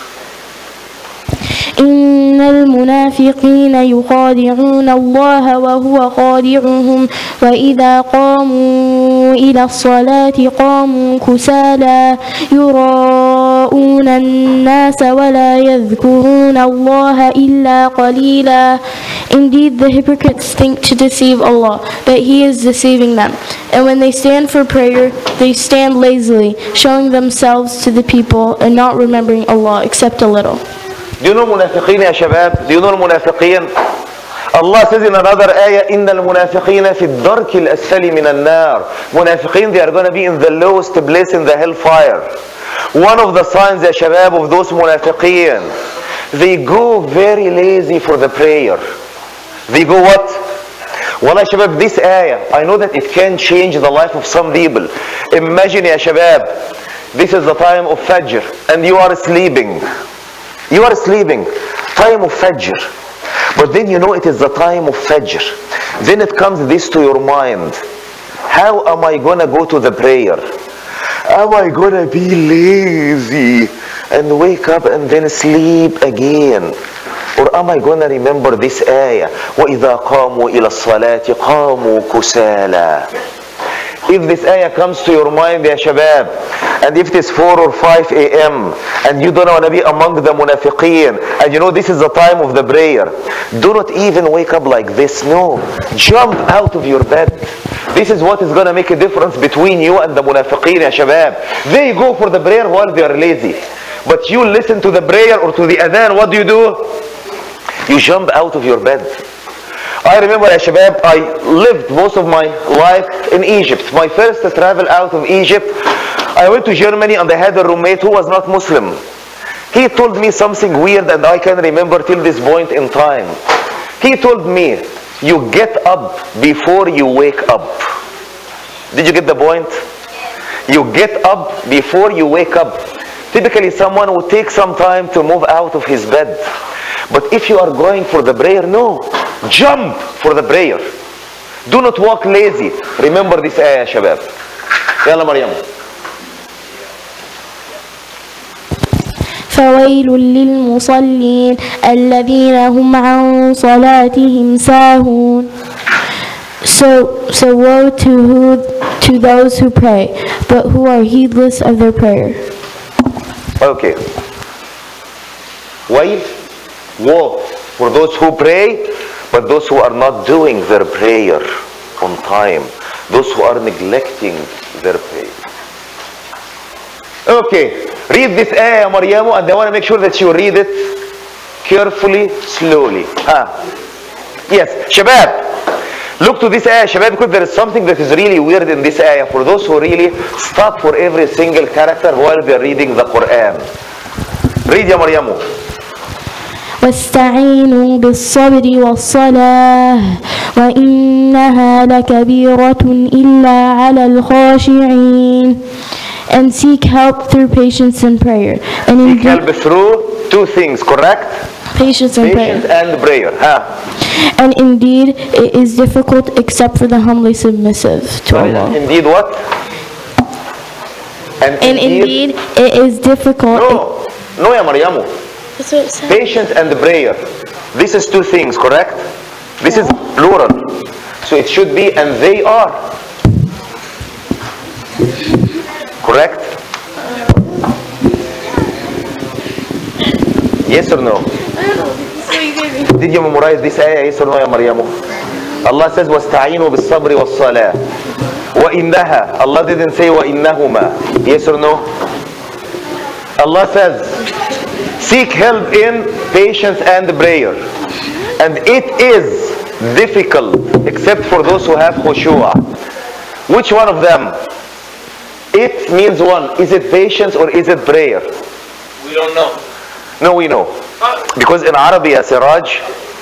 إن المنافقين يخادعون الله وهو خادعهم وإذا قاموا إلى الصلاة قاموا كسالى يراءون الناس ولا يذكرون الله إلا قليلا. Indeed, the hypocrites think to deceive Allah, but He is deceiving them. And when they stand for prayer, they stand lazily, showing themselves to the people and not remembering Allah except a little. Do you know munafiqeen, ya shabab? Do you know munafiqeen? Allah says in another ayah, إِنَّ الْمُنَافِقِينَ فِي الدَّرْكِ الْأَسْفَلِ مِنَ النَّارِ. Munafiqeen, they are going to be in the lowest place in the hellfire. One of the signs, ya shabab, of those munafiqeen, they go very lazy for the prayer. They go what? Wallah shabab, this ayah, I know that it can change the life of some people. Imagine, ya shabab, this is the time of Fajr, and you are sleeping. You are sleeping, time of Fajr. But then you know it is the time of Fajr. Then it comes this to your mind. How am I gonna go to the prayer? Am I gonna be lazy and wake up and then sleep again? Or am I gonna remember this ayah? وَإِذَا قَامُوا إِلَى الصَّلَاةِ قَامُوا كُسَالًا. If this ayah comes to your mind, ya shabab, and if it is four or five a m and you don't want to be among the munafiqeen, and you know this is the time of the prayer, do not even wake up like this. No, jump out of your bed. This is what is going to make a difference between you and the munafiqeen, ya shabab. They go for the prayer while they are lazy, but you listen to the prayer or to the adhan, what do you do? You jump out of your bed. I remember, ya shabab, I lived most of my life in Egypt. My first travel out of Egypt, I went to Germany and I had a roommate who was not Muslim. He told me something weird and I can remember till this point in time. He told me, you get up before you wake up. Did you get the point? You get up before you wake up. Typically someone would take some time to move out of his bed. But if you are going for the prayer, no. Jump for the prayer. Do not walk lazy. Remember this ayah, shabab. Yalla Maryam. فويل للمصلين الذين هم عن صلاتهم ساهون. So, so woe to who, to those who pray, but who are heedless of their prayer. Okay. Wail, woe for those who pray, but those who are not doing their prayer on time, those who are neglecting their prayer. Okay, read this ayah, Maryamu, and I want to make sure that you read it carefully, slowly. Ah. Yes, Shabab. Look to this ayah, Shabab, because there is something that is really weird in this ayah for those who really stop for every single character while they are reading the Quran. Read, Ya Maryamu. واستعينوا بالصبر والصلاة وإنها لكبيرة إلا على الخاشعين. And seek help through patience and prayer. And Seek indeed, help through two things, correct? Patience and Patience prayer. and prayer. Huh? And indeed, it is difficult except for the humbly submissive to Allah. Indeed what? And, And indeed, it is difficult. No, no, Ya Maryamu. That's what it says. Patience and prayer. This is two things, correct? This is plural. So it should be, and they are. Correct? Yes or no? Did you memorize this ayah? Yes or no, Ya Maryamu? Allah says, وَاسْتَعِينُوا بِالصَّبْرِ وَالصَّلَاةِ وَإِنَّهَا. Allah didn't say وَإِنَّهُمَا. Yes or no? Allah says, seek help in patience and prayer. And it is difficult except for those who have khushu'ah. Which one of them? It means one. Is it patience or is it prayer? We don't know. No, we know. Because in Arabic, ya Siraj,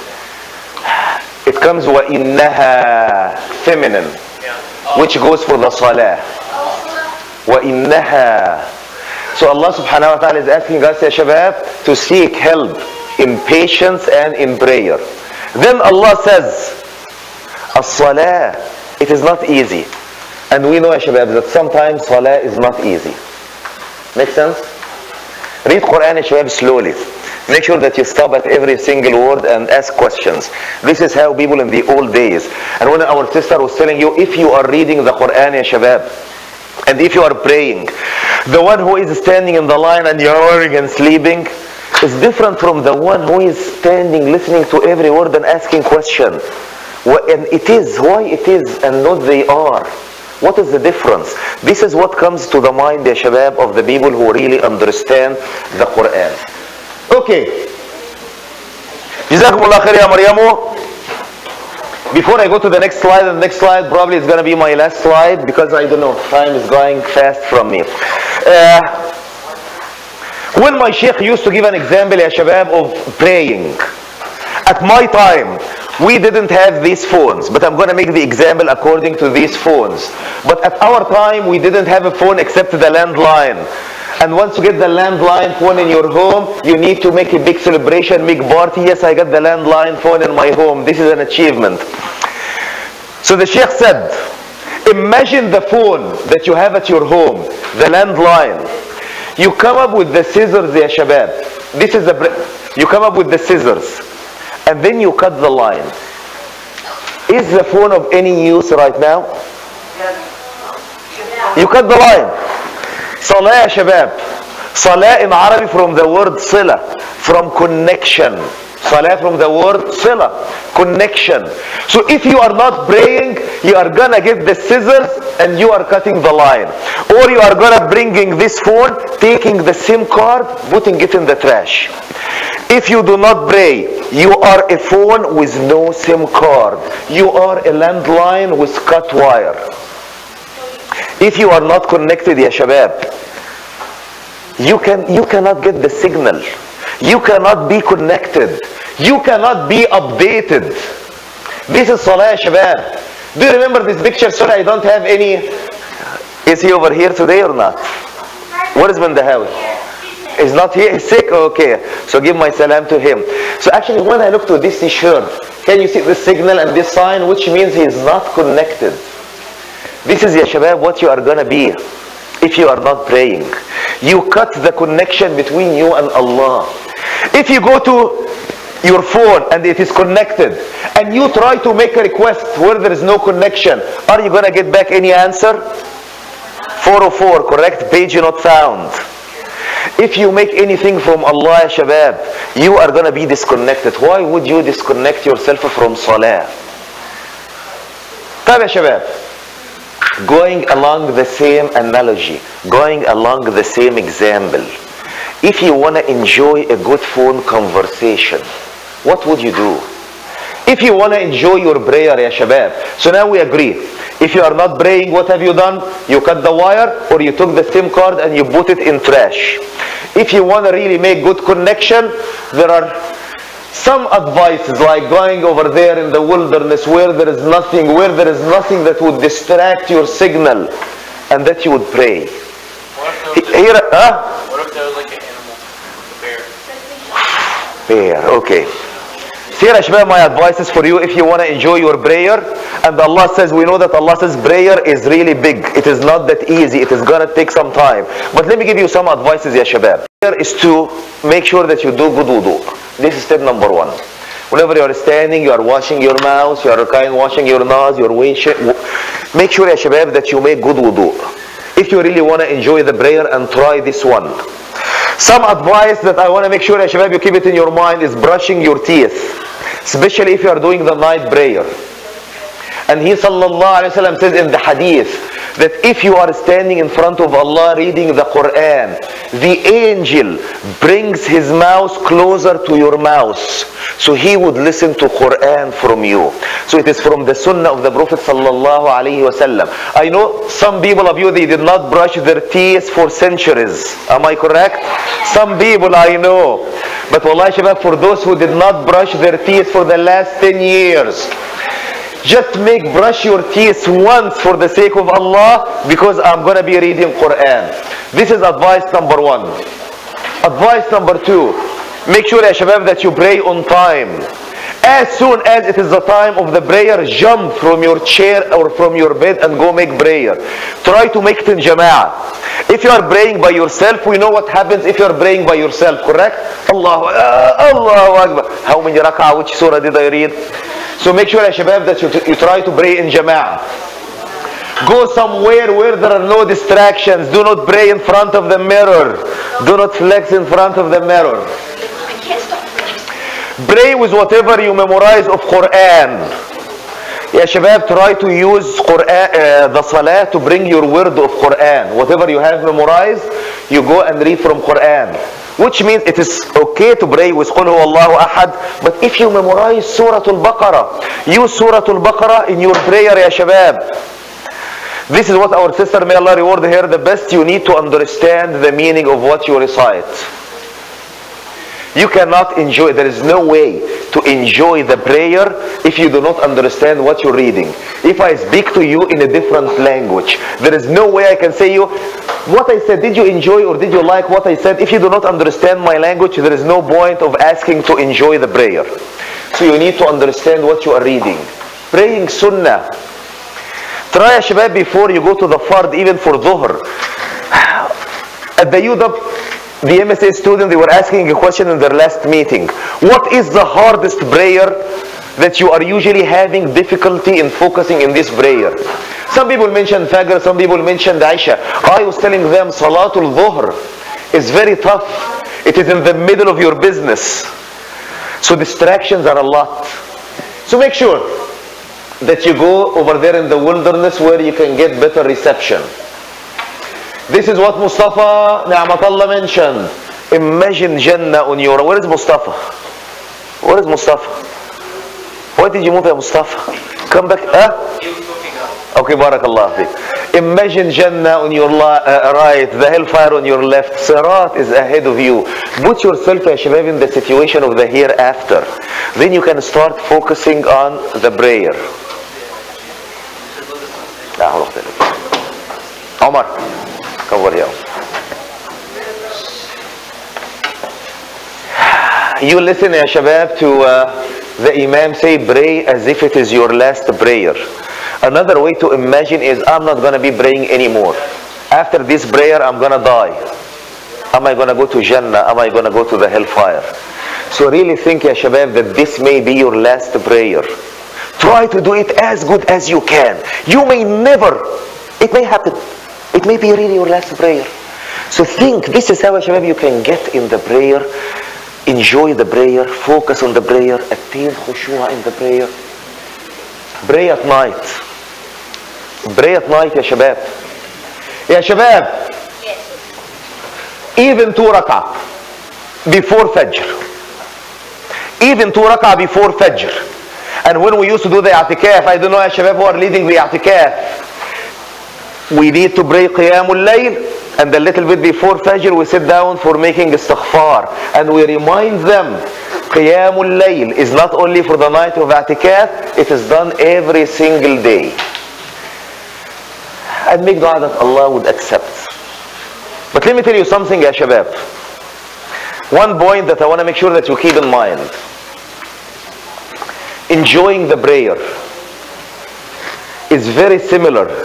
it comes وَإِنَّهَا feminine, which goes for the salah. وَإِنَّهَا. So Allah subhanahu wa ta'ala is asking us, ya shabab, to seek help in patience and in prayer. Then Allah says, as-salah, it is not easy. And we know, ya shabab, that sometimes salah is not easy. Make sense? Read Quran, ya shabab, slowly. Make sure that you stop at every single word and ask questions. This is how people in the old days. And when our sister was telling you, if you are reading the Quran, ya shabab, and if you are praying, the one who is standing in the line and you're worrying and sleeping is different from the one who is standing, listening to every word and asking question. And it is, why it is, and not they are. What is the difference? This is what comes to the mind, ya shabab, of the people who really understand the Quran. Okay. Jazakumullah khair, ya Maryamu. Before I go to the next slide, and the next slide probably is going to be my last slide because I don't know, time is going fast from me. Uh, when my sheikh used to give an example, ya shabab, of praying, at my time, we didn't have these phones, but I'm going to make the example according to these phones. But at our time, we didn't have a phone except the landline. And once you get the landline phone in your home, you need to make a big celebration, big party. Yes, I got the landline phone in my home. This is an achievement. So the Sheikh said, imagine the phone that you have at your home, the landline. You come up with the scissors, ya shabab. This is the, you come up with the scissors. And then you cut the line. Is the phone of any use right now? You cut the line. Salah, ya shabab. Salah in Arabic from the word sila, from connection. Salah from the word sila, connection. So if you are not praying, you are gonna get the scissors and you are cutting the line. Or you are gonna bringing this phone, taking the SIM card, putting it in the trash. If you do not pray, you are a phone with no SIM card. You are a landline with cut wire. If you are not connected, ya shabab, you can you cannot get the signal. You cannot be connected. You cannot be updated. This is salah, ya shabab. Do you remember this picture? Sorry, I don't have any. Is he over here today or not? What is Bandahawi? He's not here, he's sick? Okay, so give my salam to him. So actually when I look to this t-shirt, can you see the signal and this sign, which means he is not connected. This is, ya shabab, what you are gonna be if you are not praying. You cut the connection between you and Allah. If you go to your phone and it is connected and you try to make a request where there is no connection, are you gonna get back any answer? four oh four, correct? Page not found. If you make anything from Allah, ya shabab, you are gonna be disconnected. Why would you disconnect yourself from salah? طيب ya shabab, going along the same analogy, going along the same example, if you want to enjoy a good phone conversation, what would you do? If you want to enjoy your prayer, ya shabab, so now we agree. If you are not praying, what have you done? You cut the wire, or you took the SIM card and you put it in trash. If you want to really make good connection, there are some advices like going over there in the wilderness where there is nothing, where there is nothing that would distract your signal, and that you would pray. Here, huh? What if there was like an animal, a bear? Bear, okay. Here, Ashbab, my advice is for you if you want to enjoy your prayer, and Allah says, we know that Allah says prayer is really big. It is not that easy. It is going to take some time. But let me give you some advices, ya shabab. Prayer is to make sure that you do good wudu. This is step number one. Whenever you are standing, you are washing your mouth, you are kind of washing your nose, you are washing. Make sure, ya shabab, that you make good wudu. If you really want to enjoy the prayer, and try this one. Some advice that I want to make sure, ya shabab, you keep it in your mind is brushing your teeth. Especially if you are doing the night prayer. And he sallallahu alayhi wa sallam says in the hadith that if you are standing in front of Allah reading the Quran, the angel brings his mouth closer to your mouth, so he would listen to Quran from you. So it is from the sunnah of the Prophet sallallahu alayhi wa sallam. I know some people of you, they did not brush their teeth for centuries. Am I correct? Some people I know. But wallahi shabab, for those who did not brush their teeth for the last ten years, just make brush your teeth once for the sake of Allah, because I'm going to be reading Quran. This is advice number one. Advice number two, make sure, ya shabab, that you pray on time. As soon as it is the time of the prayer, jump from your chair or from your bed and go make prayer. Try to make it in jama'ah. If you are praying by yourself, we know what happens if you are praying by yourself, correct? Allahu uh, Allahu Akbar. How many rak'ah, which surah did I read? So make sure, ya shabab, that you, you try to pray in jama'ah. Go somewhere where there are no distractions. Do not pray in front of the mirror. Do not flex in front of the mirror. Pray with whatever you memorize of Quran. Ya shabab, try to use Quran, uh, the salah to bring your word of Quran. Whatever you have memorized, you go and read from Quran. Which means it is okay to pray with Qul Huwallahu Ahad, but if you memorize Surah Al-Baqarah, use Surah Al-Baqarah in your prayer, ya shabab. This is what our sister, may Allah reward her the best, you need to understand the meaning of what you recite. You cannot enjoy, there is no way to enjoy the prayer if you do not understand what you're reading. If I speak to you in a different language, there is no way I can say you, what I said, did you enjoy or did you like what I said? If you do not understand my language, there is no point of asking to enjoy the prayer. So you need to understand what you are reading. Praying sunnah. Try, ya shabab, before you go to the fard, even for dhuhr. At the U W, the M S A student, they were asking a question in their last meeting. What is the hardest prayer that you are usually having difficulty in focusing in this prayer? Some people mentioned Fajr, some people mentioned Aisha. I was telling them Salatul Dhuhr is very tough. It is in the middle of your business. So distractions are a lot. So make sure that you go over there in the wilderness where you can get better reception. This is what Mustafa Ni'matullah mentioned. Imagine Jannah on your... Where is Mustafa? Where is Mustafa? Why did you move, ya Mustafa? Come back. Huh? Okay, barakallah fi. Imagine Jannah on your uh, right, the hellfire on your left. Sirat is ahead of you. Put yourself, ya shabab, in the situation of the hereafter. Then you can start focusing on the prayer. Omar, come over here. You listen, ya shabab, to uh, the Imam say, pray as if it is your last prayer. Another way to imagine is, I'm not going to be praying anymore. After this prayer, I'm going to die. Am I going to go to Jannah? Am I going to go to the hellfire? So really think, ya shabab, that this may be your last prayer. Try to do it as good as you can. You may never, it may happen. It may be really your last prayer. So think, this is how, ya shabab, you can get in the prayer. Enjoy the prayer, focus on the prayer, attain khushu'a in the prayer. Pray at night. Pray at night, ya shabab. Ya shabab, even two rak'ah before Fajr. Even two rak'ah before Fajr. And when we used to do the i'tikaf, I don't know, ya shabab, who are leading the i'tikaf, we need to pray Qiyamul Layl. And a little bit before Fajr, we sit down for making istighfar. And we remind them, Qiyamul Layl is not only for the night of I'tikaf, it is done every single day. And make dua that Allah would accept. But let me tell you something, ya shabab. One point that I want to make sure that you keep in mind. Enjoying the prayer is very similar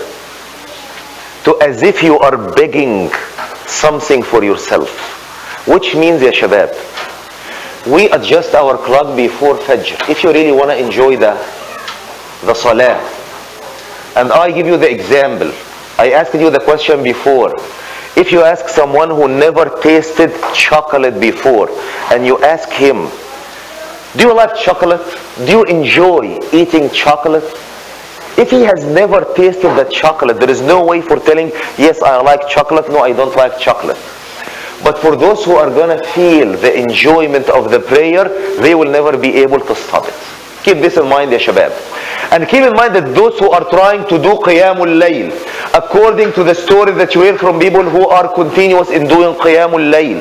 to as if you are begging something for yourself. Which means, ya shabab, we adjust our clock before Fajr. If you really want to enjoy the, the salah. And I give you the example. I asked you the question before. If you ask someone who never tasted chocolate before, and you ask him, do you like chocolate? Do you enjoy eating chocolate? If he has never tasted the chocolate, there is no way for telling, yes, I like chocolate, no, I don't like chocolate. But for those who are going to feel the enjoyment of the prayer, they will never be able to stop it. Keep this in mind, ya shabab. And keep in mind that those who are trying to do Qiyamul Layl, according to the story that you hear from people who are continuous in doing Qiyamul Layl,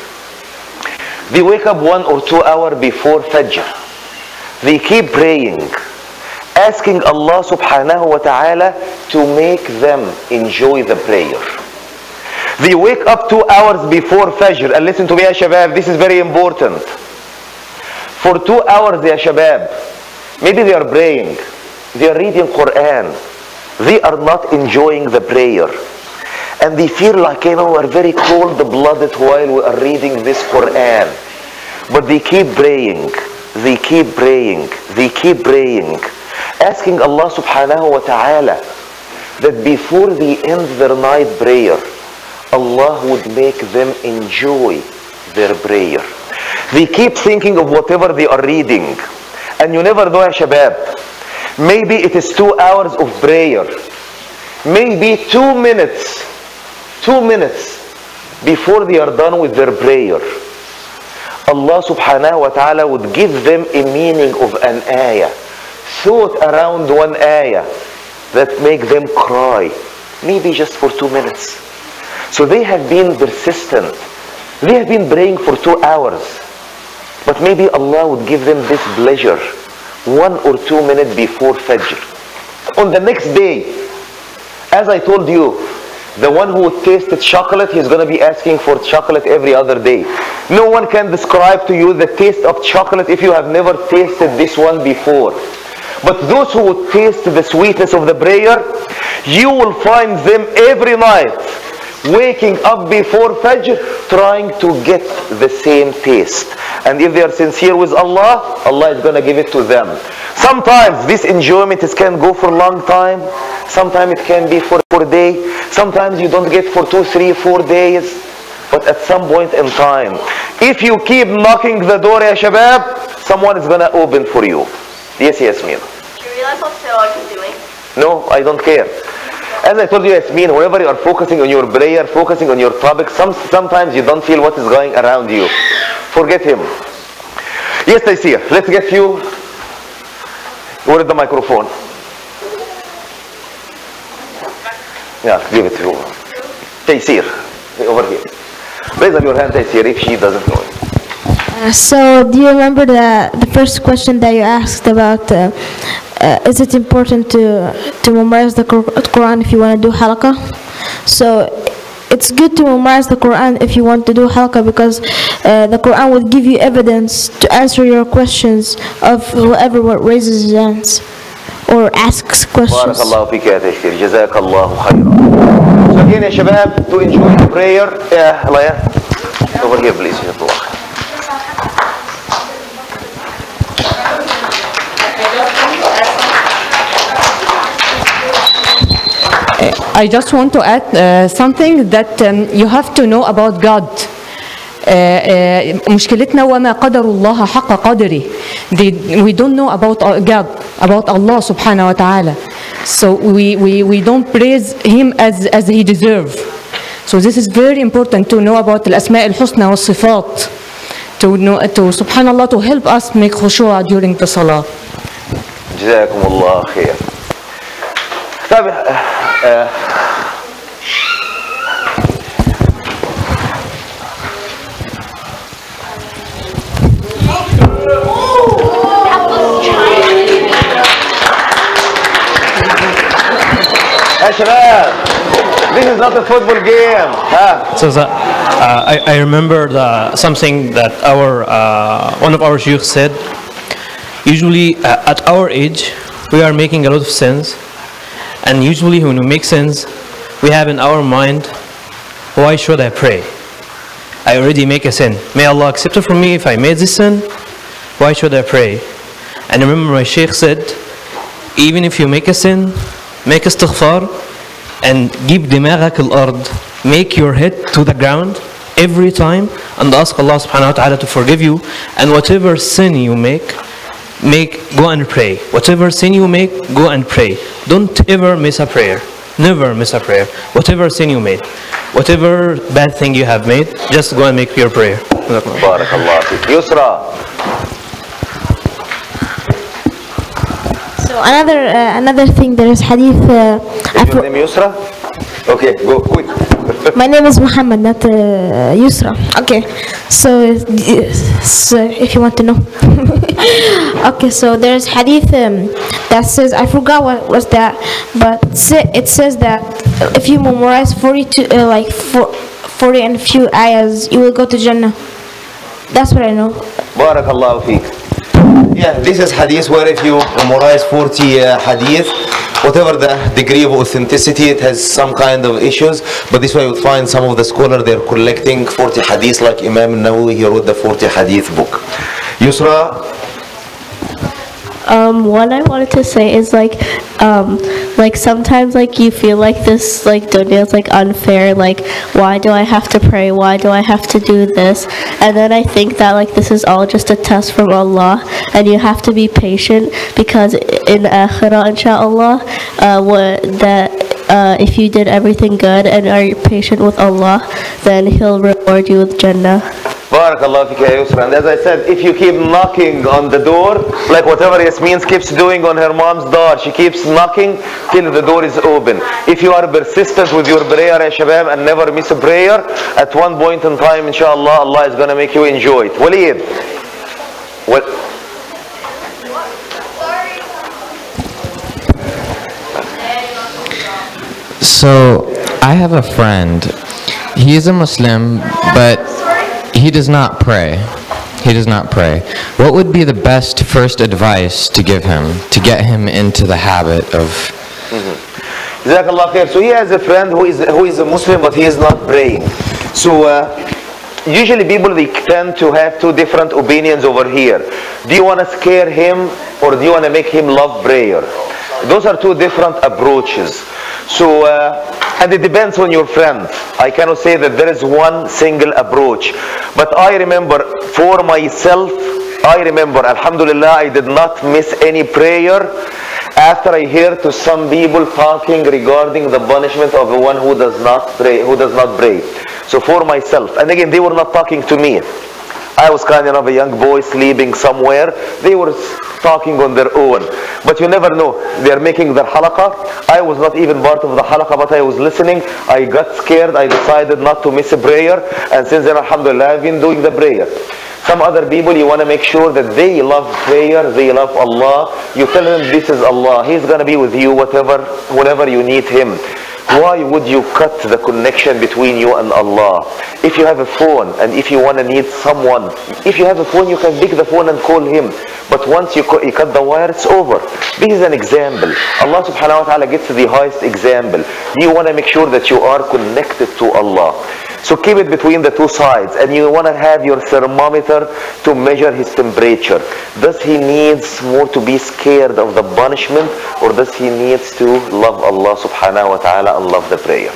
they wake up one or two hours before Fajr. They keep praying, asking Allah subhanahu wa ta'ala to make them enjoy the prayer. They wake up two hours before Fajr, and listen to me, ya shabab, this is very important. For two hours, ya shabab, maybe they are praying, they are reading Quran, they are not enjoying the prayer. And they feel like, you know, we are very cold-blooded while we are reading this Quran. But they keep praying, they keep praying, they keep praying, asking Allah subhanahu wa ta'ala that before they end their night prayer, Allah would make them enjoy their prayer. They keep thinking of whatever they are reading. And you never know, ya shabab, maybe it is two hours of prayer. Maybe two minutes, two minutes before they are done with their prayer, Allah subhanahu wa ta'ala would give them a meaning of an ayah, thought around one ayah that make them cry, maybe just for two minutes. So they have been persistent. They have been praying for two hours. But maybe Allah would give them this pleasure one or two minutes before Fajr. On the next day, as I told you, the one who tasted chocolate, he's going to be asking for chocolate every other day. No one can describe to you the taste of chocolate if you have never tasted this one before. But those who would taste the sweetness of the prayer, you will find them every night waking up before Fajr, trying to get the same taste. And if they are sincere with Allah, Allah is going to give it to them. Sometimes this enjoyment is, can go for a long time. Sometimes it can be for a day. Sometimes you don't get for two, three, four days. But at some point in time, if you keep knocking the door, ya shabab, someone is going to open for you. Yes, Yasmin. Do you realize what Siraj is doing? No, I don't care. As I told you, Yasmin, whenever you are focusing on your prayer, focusing on your topic, some, sometimes you don't feel what is going around you. Forget him. Yes, Taysir, let's get you. Where is the microphone? Yeah, give it to you. Taysir, over here. Raise up your hand, Taysir, if she doesn't know it. Uh, so, do you remember the, the first question that you asked about uh, uh, is it important to to memorize the Quran if you want to do halaqah? So, it's good to memorize the Quran if you want to do halqa, because uh, the Quran will give you evidence to answer your questions of whoever raises his hands or asks questions. بارك الله فيك يا تشكير جزاك الله خيرا. So again يا شباب to enjoy the prayer. Yeah, Laya, over here please. I just want to add uh, something that um, you have to know about God. Uh, uh, مشكلتنا وما قدر الله حق قدره. They, we don't know about God, about Allah subhanahu wa ta'ala. So we, we, we don't praise Him as, as He deserves. So this is very important to know about الأسماء الحسنى والصفات. To know, to subhanallah, to help us make khushu'a during the salah. جزاكم الله خير. طيب آه يا شباب, this is not a football game. Huh? So that, uh, I, I remember the, something that our uh, one of our shuyukh said. Usually uh, at our age, we are making a lot of sins. And usually when we make sins, we have in our mind, why should I pray? I already make a sin. May Allah accept it from me if I made this sin. Why should I pray? And I remember my sheikh said, even if you make a sin, make istighfar and give dimagak al-ard. Make your head to the ground every time and ask Allah subhanahu wa ta'ala to forgive you. And whatever sin you make, make go and pray. Whatever sin you make, go and pray. Don't ever miss a prayer. Never miss a prayer. Whatever sin you made, whatever bad thing you have made, just go and make your prayer. Barakallah fik. Yusra. So another uh, another thing, there is hadith. Uh, Is your name Yusra? Okay, go quick. My name is Muhammad, not uh, Yusra. Okay, so, so if you want to know. Okay, so there's hadith um, that says, I forgot what was that, but it says that if you memorize forty-two, uh, like forty and a few ayahs, you will go to Jannah. That's what I know. Barakallahu feek. Yeah, this is hadith where if you memorize forty uh, hadith, whatever the degree of authenticity, it has some kind of issues, but this way you would find some of the scholars, they're collecting forty hadith, like Imam Nawawi, he wrote the forty hadith book. Yusra? Um, what I wanted to say is like, um, like sometimes like you feel like this like dunya is like unfair, like why do I have to pray, why do I have to do this, and then I think that like this is all just a test from Allah, and you have to be patient, because in akhirah inshallah, uh, what that uh, if you did everything good and are patient with Allah, then He'll reward you with Jannah. Barakallah fika ya Yusra. And as I said, if you keep knocking on the door, like whatever Yasmin keeps doing on her mom's door, she keeps knocking till the door is open. If you are persistent with your prayer, ya shabab, and never miss a prayer, at one point in time, inshallah, Allah is going to make you enjoy it. Waleed. What? So, I have a friend. He is a Muslim, but he does not pray. He does not pray. What would be the best first advice to give him to get him into the habit of? Jazakallah khair. So he has a friend who is who is a Muslim, but he is not praying. So uh, usually people, they tend to have two different opinions over here. Do you want to scare him, or do you want to make him love prayer? Those are two different approaches. So, uh, and it depends on your friend. I cannot say that there is one single approach. But I remember for myself, I remember, alhamdulillah, I did not miss any prayer after I hear to some people talking regarding the punishment of the one who does not pray, who does not pray. So for myself, and again, they were not talking to me. I was kind of a young boy sleeping somewhere. They were talking on their own. But you never know. They are making their halaqah. I was not even part of the halaqah, but I was listening. I got scared. I decided not to miss a prayer. And since then, alhamdulillah, I've been doing the prayer. Some other people, you want to make sure that they love prayer, they love Allah. You tell them this is Allah. He's going to be with you whatever, whenever you need Him. Why would you cut the connection between you and Allah? If you have a phone and if you want to need someone, if you have a phone, you can pick the phone and call him. But once you, you cut the wire, it's over. This is an example. Allah subhanahu wa ta'ala gets the highest example. You want to make sure that you are connected to Allah. So keep it between the two sides, and you want to have your thermometer to measure his temperature. Does he needs more to be scared of the punishment, or does he needs to love Allah subhanahu wa ta'ala and love the prayer?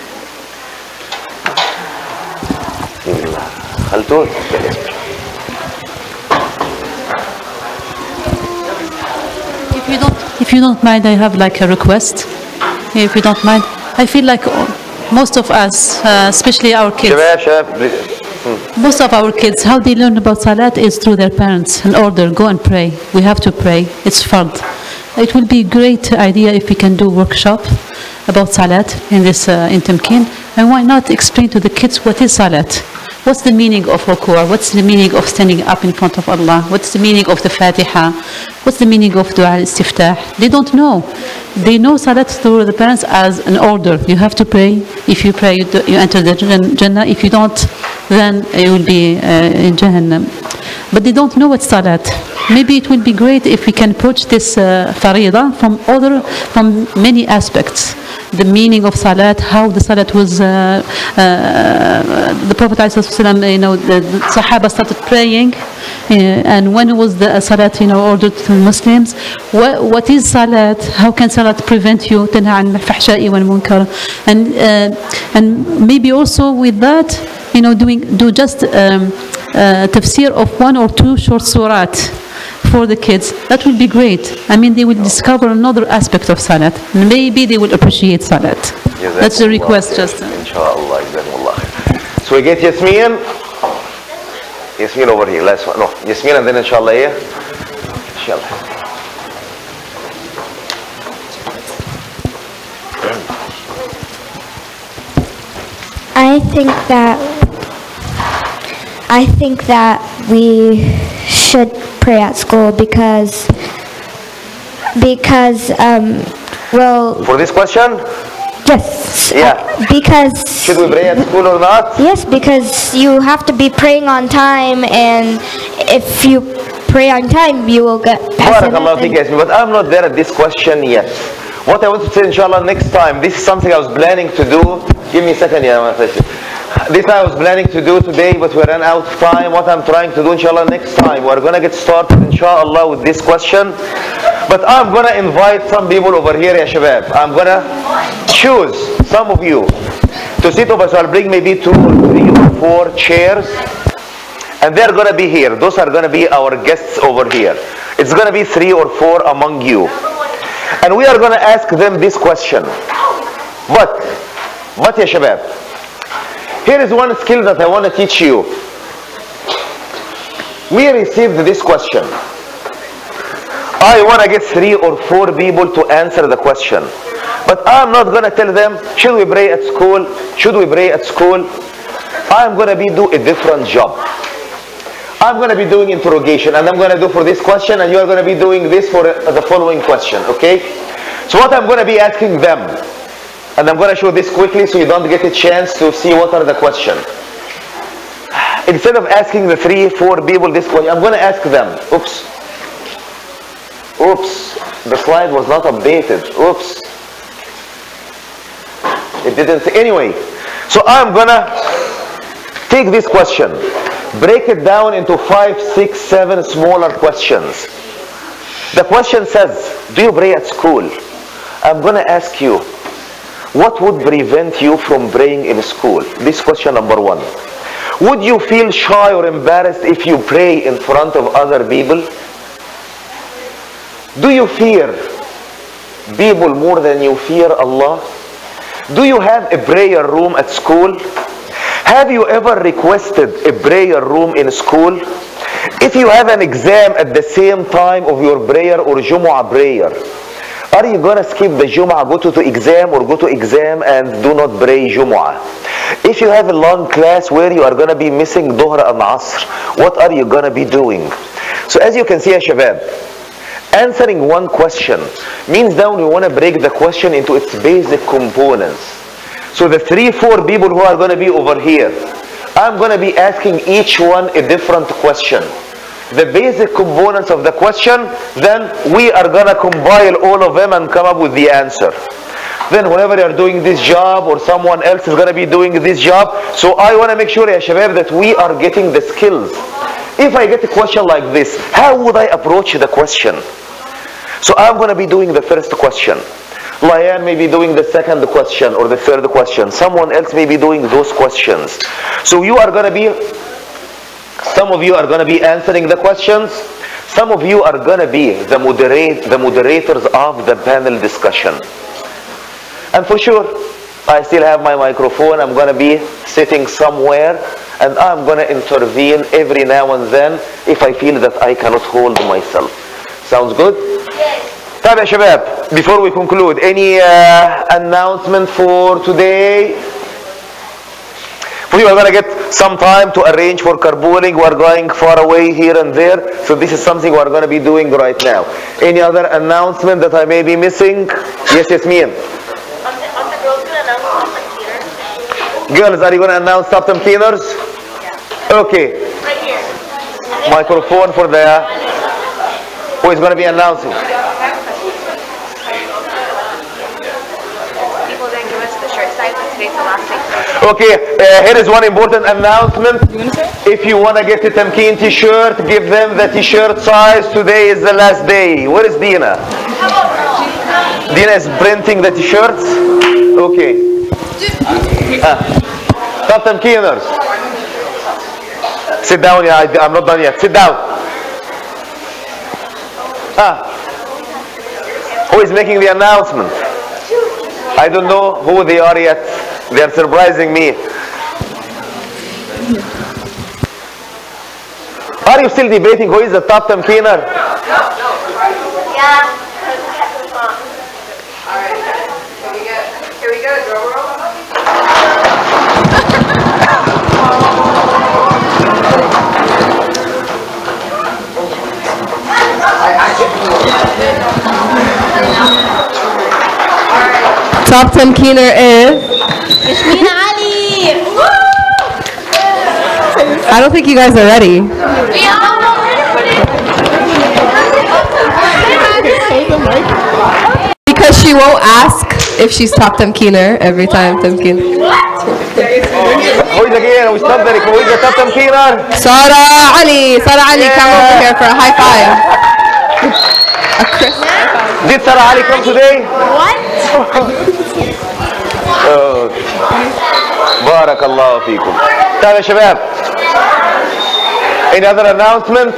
If you don't, if you don't mind, I have like a request. If you don't mind, I feel like most of us, uh, especially our kids, most of our kids, how they learn about Salat is through their parents. In order, go and pray. We have to pray. It's fard. It will be a great idea if we can do workshop about Salat in this uh, in Temkin. And why not explain to the kids what is Salat? What's the meaning of ruku'? What's the meaning of standing up in front of Allah? What's the meaning of the Fatiha? What's the meaning of Dua al-Istiftah? They don't know. They know Salat through the parents as an order. You have to pray. If you pray, you, do, you enter the Jannah. If you don't, then you will be uh, in Jahannam. But they don't know what's Salat. Maybe it will be great if we can approach this uh, Farida from other, from many aspects. The meaning of Salat, how the Salat was, uh, uh, the Prophet ﷺ, you know, the, the Sahaba started praying, uh, and when was the Salat, you know, ordered to Muslims? What, what is Salat? How can Salat prevent you? تنهى عن الفحشاء والمنكر. And uh, and maybe also with that, you know, doing do just um, uh, tafsir of one or two short surat for the kids. That will be great. I mean, they will discover another aspect of Salat. Maybe they will appreciate Salat. That's the request, just. Inshallah. So we get Yasmin. Yasmin over here. Last one. No, Yasmin, and then inshallah here. Inshallah. I think that I think that we should pray at school because because um well for this question yes yeah uh, because should we pray at school or not? Yes, because you have to be praying on time, and if you pray on time you will get Barakallahu fik, Yasmin, but I'm not there at this question yet. What I want to say, inshallah, next time, this is something I was planning to do. Give me a second, yeah. This I was planning to do today, but we ran out of time. What I'm trying to do, inshallah, next time, we're going to get started, inshallah, with this question. But I'm going to invite some people over here, ya shabab. I'm going to choose some of you to sit over. So I'll bring maybe two or three or four chairs. And they're going to be here. Those are going to be our guests over here. It's going to be three or four among you. And we are going to ask them this question. But, but ya shabab, here is one skill that I want to teach you. We received this question. I want to get three or four people to answer the question. But I'm not going to tell them, should we pray at school? Should we pray at school? I'm going to be do a different job. I'm going to be doing interrogation, and I'm going to do for this question, and you are going to be doing this for the following question, okay? So what I'm going to be asking them, and I'm going to show this quickly so you don't get a chance to see what are the questions. Instead of asking the three, four people this question, I'm going to ask them, oops, oops, the slide was not updated, oops. It didn't, anyway. So I'm going to take this question, break it down into five, six, seven smaller questions. The question says, do you pray at school? I'm going to ask you, what would prevent you from praying in school? This question number one. Would you feel shy or embarrassed if you pray in front of other people? Do you fear people more than you fear Allah? Do you have a prayer room at school? Have you ever requested a prayer room in school? If you have an exam at the same time of your prayer or Jumu'ah prayer, are you going to skip the Jumu'ah, go to the exam, or go to exam and do not pray Jumu'ah? If you have a long class where you are going to be missing Dhuhr and Asr, what are you going to be doing? So as you can see, ya shabab, Answering one question means that we want to break the question into its basic components. So the three, four people who are going to be over here, I'm going to be asking each one a different question. The basic components of the question, then we are going to compile all of them and come up with the answer. Then whenever you're doing this job or someone else is going to be doing this job, so I want to make sure, ya shabab, that we are getting the skills. If I get a question like this, how would I approach the question? So I'm going to be doing the first question. Layan may be doing the second question or the third question. Someone else may be doing those questions. So you are going to be, some of you are going to be answering the questions. Some of you are going to be the, moderate, the moderators of the panel discussion. And for sure, I still have my microphone. I'm going to be sitting somewhere and I'm going to intervene every now and then if I feel that I cannot hold myself. Sounds good? طيب يا شباب, before we conclude, any uh, announcement for today? We are going to get some time to arrange for carpooling. We are going far away here and there, so this is something we are going to be doing right now. Any other announcement that I may be missing? Yes, Yasmin. Girls, are you going to announce top ten cleaners? Okay. Microphone for the... Who is going to be announcing? Okay, uh, here is one important announcement. If you want to get a Tamkeen t-shirt, give them the t-shirt size. Today is the last day. Where is Dina? Dina is printing the t-shirts. Okay. Ah. Top Tamkeeners. Sit down, yeah, I, I'm not done yet. Sit down. Ah. Who is making the announcement? I don't know who they are yet. They are surprising me. Are you still debating who is the top Tamkeener? Yeah. Alright, can we get, can we get a drum roll? Top Tamkeener is Yasmin Ali. I don't think you guys are ready. Because she won't ask if she's top Tamkeener every time Tamkeener. Who is again? We stop there. Who is the top Tamkeener? Sarah Ali. Sarah Ali, yeah. Come over here for a high five. A crisp high five. Did Sarah Ali come today? What? Oh. بارك الله فيكم. طيب يا شباب. Any other announcement?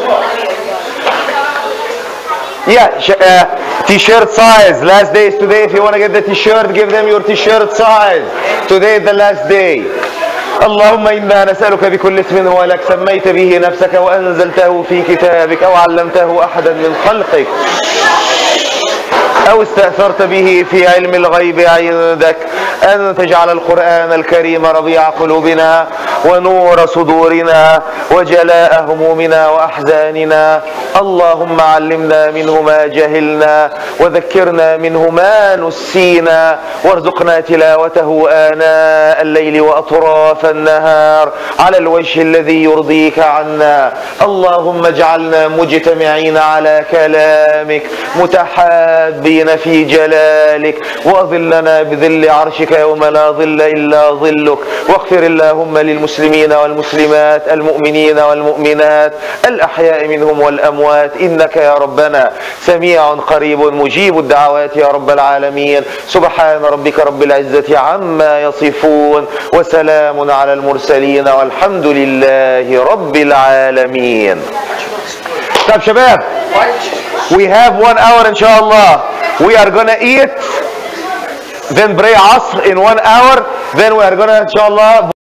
Yeah, uh, t-shirt size. Last day is today. If you want to get the t-shirt, give them your t-shirt size. Today is the last day. اللهم إنا نسألك بكل اسم هو لك سميت به نفسك وأنزلته في كتابك أو علمته أحدا من خلقك أو استأثرت به في علم الغيب عندك أن تجعل القرآن الكريم ربيع قلوبنا ونور صدورنا وجلاء همومنا وأحزاننا. اللهم علمنا منه ما جهلنا وذكرنا منه ما نسينا وارزقنا تلاوته آناء الليل وأطراف النهار على الوجه الذي يرضيك عنا. اللهم اجعلنا مجتمعين على كلامك متحابين في جلالك وأظلنا بظل عرشك يوم لا ظل إلا ظلك. واغفر اللهم للمسلمين والمسلمات المؤمنين والمؤمنات الأحياء منهم والأموات إنك يا ربنا سميع قريب مجيب الدعوات يا رب العالمين. سبحان ربك رب العزة عما يصفون وسلام على المرسلين والحمد لله رب العالمين. طيب شباب, we have one hour inshallah. We are gonna eat, then pray Asr in one hour, then we are gonna inshallah